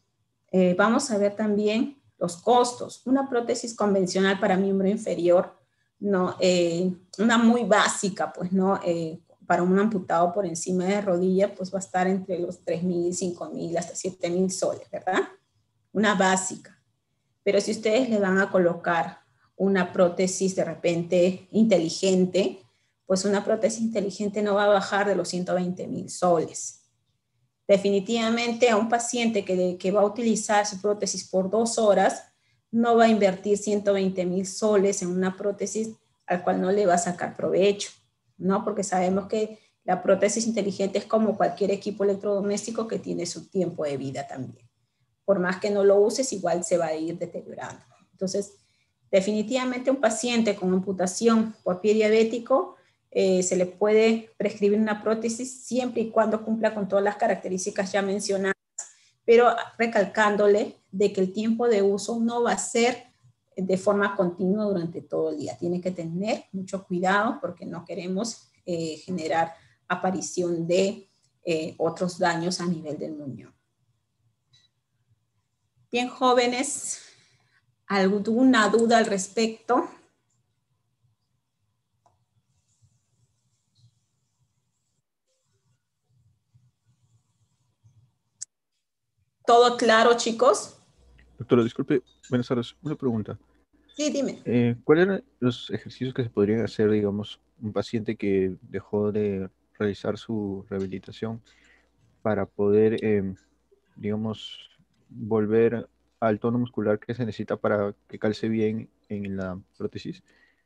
S1: Vamos a ver también los costos. Una prótesis convencional para miembro inferior, no, una muy básica, pues no, para un amputado por encima de rodilla, pues va a estar entre los 3.000, 5.000, hasta 7.000 soles, ¿verdad? Una básica. Pero si ustedes le van a colocar una prótesis de repente inteligente, pues una prótesis inteligente no va a bajar de los 120.000 soles. Definitivamente a un paciente que va a utilizar su prótesis por 2 horas, no va a invertir 120.000 soles en una prótesis al cual no le va a sacar provecho, ¿no? Porque sabemos que la prótesis inteligente es como cualquier equipo electrodoméstico que tiene su tiempo de vida también. Por más que no lo uses, igual se va a ir deteriorando. Entonces, definitivamente un paciente con amputación por pie diabético se le puede prescribir una prótesis siempre y cuando cumpla con todas las características ya mencionadas, pero recalcándole de que el tiempo de uso no va a ser de forma continua durante todo el día. Tiene que tener mucho cuidado porque no queremos generar aparición de otros daños a nivel del muñón. Bien, jóvenes, ¿alguna duda al respecto? ¿Todo claro, chicos?
S2: Doctora, disculpe, buenas tardes. Una pregunta.
S1: Sí, dime.
S2: ¿Cuáles eran los ejercicios que se podrían hacer, digamos, un paciente que dejó de realizar su rehabilitación para poder, digamos, volver al tono muscular que se necesita para que calce bien en la prótesis?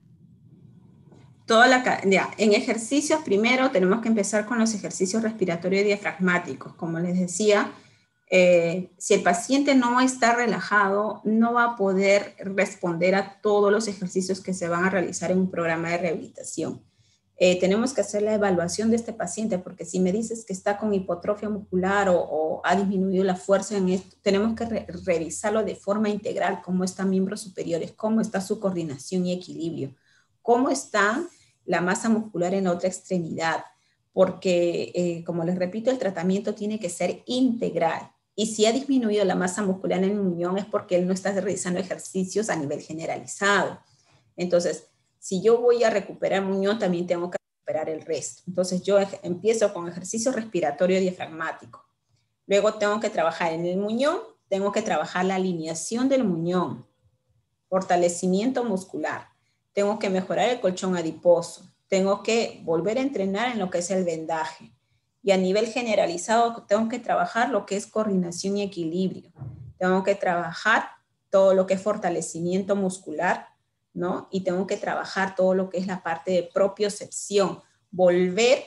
S1: Ya, en ejercicios, primero tenemos que empezar con los ejercicios respiratorios y diafragmáticos. Como les decía, si el paciente no está relajado, no va a poder responder a todos los ejercicios que se van a realizar en un programa de rehabilitación. Tenemos que hacer la evaluación de este paciente, porque si me dices que está con hipotrofia muscular o ha disminuido la fuerza en esto, tenemos que revisarlo de forma integral, cómo están miembros superiores, cómo está su coordinación y equilibrio, cómo está la masa muscular en la otra extremidad, porque, como les repito, el tratamiento tiene que ser integral. Y si ha disminuido la masa muscular en el muñón es porque él no está realizando ejercicios a nivel generalizado. Entonces, si yo voy a recuperar muñón, también tengo que recuperar el resto. Entonces, yo empiezo con ejercicio respiratorio diafragmático. Luego tengo que trabajar en el muñón, tengo que trabajar la alineación del muñón, fortalecimiento muscular. Tengo que mejorar el colchón adiposo. Tengo que volver a entrenar en lo que es el vendaje. Y a nivel generalizado, tengo que trabajar lo que es coordinación y equilibrio. Tengo que trabajar todo lo que es fortalecimiento muscular, ¿no? Y tengo que trabajar todo lo que es la parte de propiocepción. Volver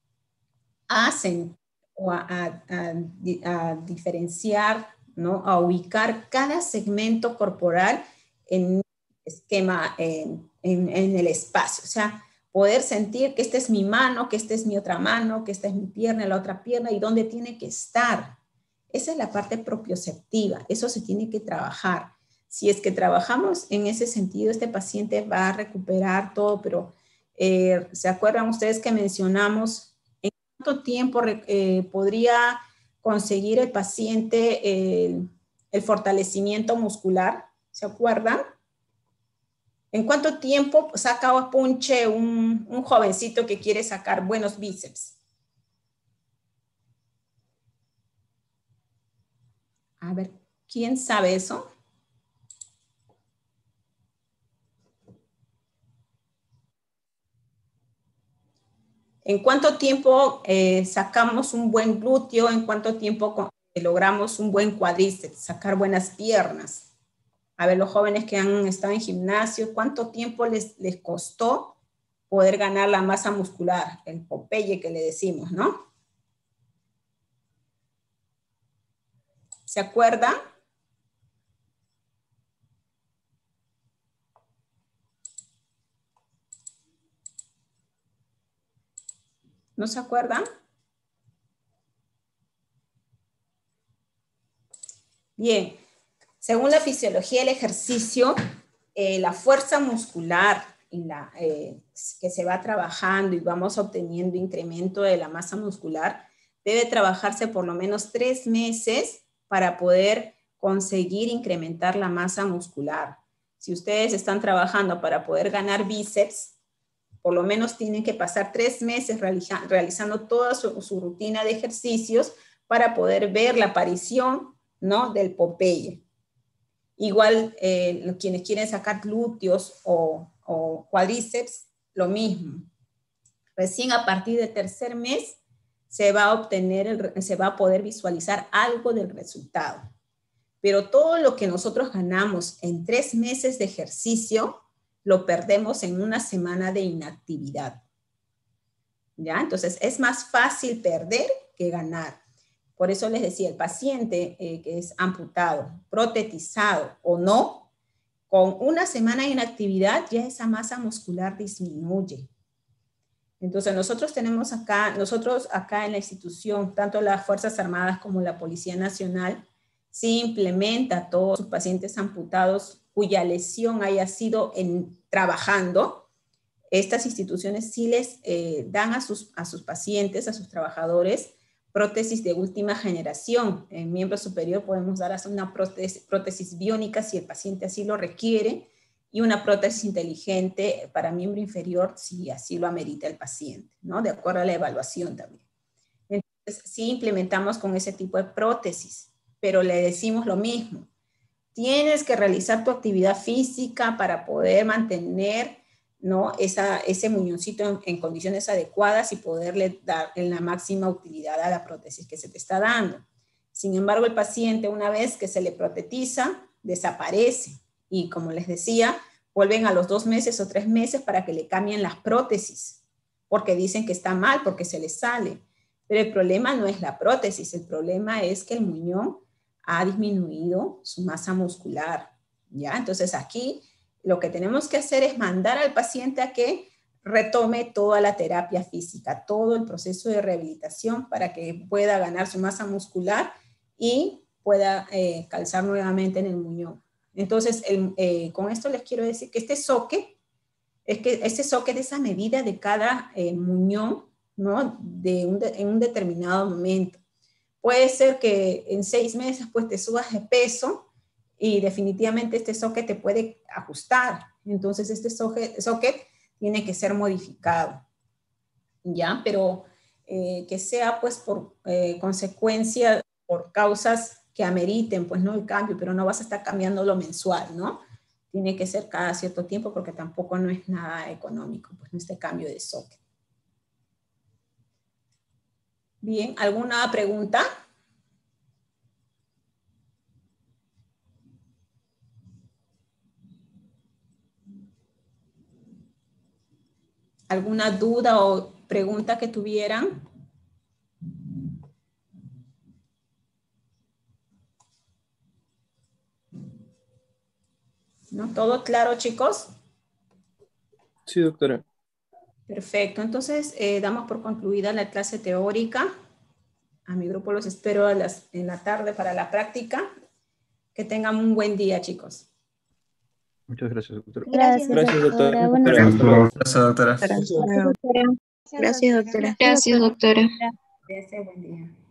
S1: a, o a diferenciar, ¿no? A ubicar cada segmento corporal en un esquema, en el espacio. O sea, poder sentir que esta es mi mano, que esta es mi otra mano, que esta es mi pierna, la otra pierna y dónde tiene que estar. Esa es la parte propioceptiva. Eso se tiene que trabajar. Si es que trabajamos en ese sentido, este paciente va a recuperar todo, pero ¿se acuerdan ustedes que mencionamos cuánto tiempo podría conseguir el paciente el fortalecimiento muscular? ¿Se acuerdan? ¿En cuánto tiempo saca o punche un jovencito que quiere sacar buenos bíceps? A ver, ¿quién sabe eso? ¿En cuánto tiempo sacamos un buen glúteo? ¿En cuánto tiempo logramos un buen cuádriceps? Sacar buenas piernas. A ver, los jóvenes que han estado en gimnasio, ¿cuánto tiempo les costó poder ganar la masa muscular? El Popeye que le decimos, ¿no? ¿Se acuerdan? ¿No se acuerdan? Bien, según la fisiología del ejercicio, la fuerza muscular que se va trabajando y vamos obteniendo incremento de la masa muscular debe trabajarse por lo menos 3 meses para poder conseguir incrementar la masa muscular. Si ustedes están trabajando para poder ganar bíceps, por lo menos tienen que pasar 3 meses realizando toda su rutina de ejercicios para poder ver la aparición, ¿no?, del Popeye. Igual quienes quieren sacar glúteos o cuádriceps, lo mismo. Recién a partir del 3er mes se va a poder visualizar algo del resultado. Pero todo lo que nosotros ganamos en 3 meses de ejercicio, lo perdemos en una semana de inactividad. ¿Ya? Entonces, es más fácil perder que ganar. Por eso les decía, el paciente que es amputado, protetizado o no, con una semana de inactividad ya esa masa muscular disminuye. Entonces, nosotros acá en la institución, tanto las Fuerzas Armadas como la Policía Nacional, sí implementa a todos sus pacientes amputados cuya lesión haya sido trabajando. Estas instituciones sí les dan a sus pacientes, a sus trabajadores, prótesis de última generación. En miembro superior podemos dar hasta una prótesis biónica si el paciente así lo requiere, y una prótesis inteligente para miembro inferior si así lo amerita el paciente, ¿no? De acuerdo a la evaluación también. Entonces, sí implementamos con ese tipo de prótesis, pero le decimos lo mismo. Tienes que realizar tu actividad física para poder mantener, ¿no?, ese muñoncito en condiciones adecuadas y poderle dar en la máxima utilidad a la prótesis que se te está dando. Sin embargo, el paciente, una vez que se le protetiza, desaparece. Y como les decía, vuelven a los 2 meses o 3 meses para que le cambien las prótesis, porque dicen que está mal, porque se les sale. Pero el problema no es la prótesis, el problema es que el muñón ha disminuido su masa muscular, ¿ya? Entonces aquí lo que tenemos que hacer es mandar al paciente a que retome toda la terapia física, todo el proceso de rehabilitación para que pueda ganar su masa muscular y pueda calzar nuevamente en el muñón. Entonces, con esto les quiero decir que este socket es esa medida de cada muñón, ¿no?, en un determinado momento. Puede ser que en 6 meses pues te subas de peso y definitivamente este socket te puede ajustar. Entonces este socket tiene que ser modificado, ¿ya? Pero que sea pues por consecuencia, por causas que ameriten pues no el cambio, pero no vas a estar cambiándolo mensual, ¿no? Tiene que ser cada cierto tiempo porque tampoco no es nada económico, pues no este cambio de socket. Bien, ¿alguna pregunta? ¿Alguna duda o pregunta que tuvieran? ¿No? ¿Todo claro, chicos?
S3: Sí, doctora.
S1: Perfecto. Entonces, damos por concluida la clase teórica. A mi grupo los espero en la tarde para la práctica. Que tengan un buen día, chicos.
S2: Muchas gracias, doctora.
S4: Gracias,
S3: Gracias, doctora.
S4: doctora.
S3: Gracias, doctora.
S5: Gracias, doctora.
S4: Gracias, doctora.
S5: Gracias, doctora.
S1: Buen día.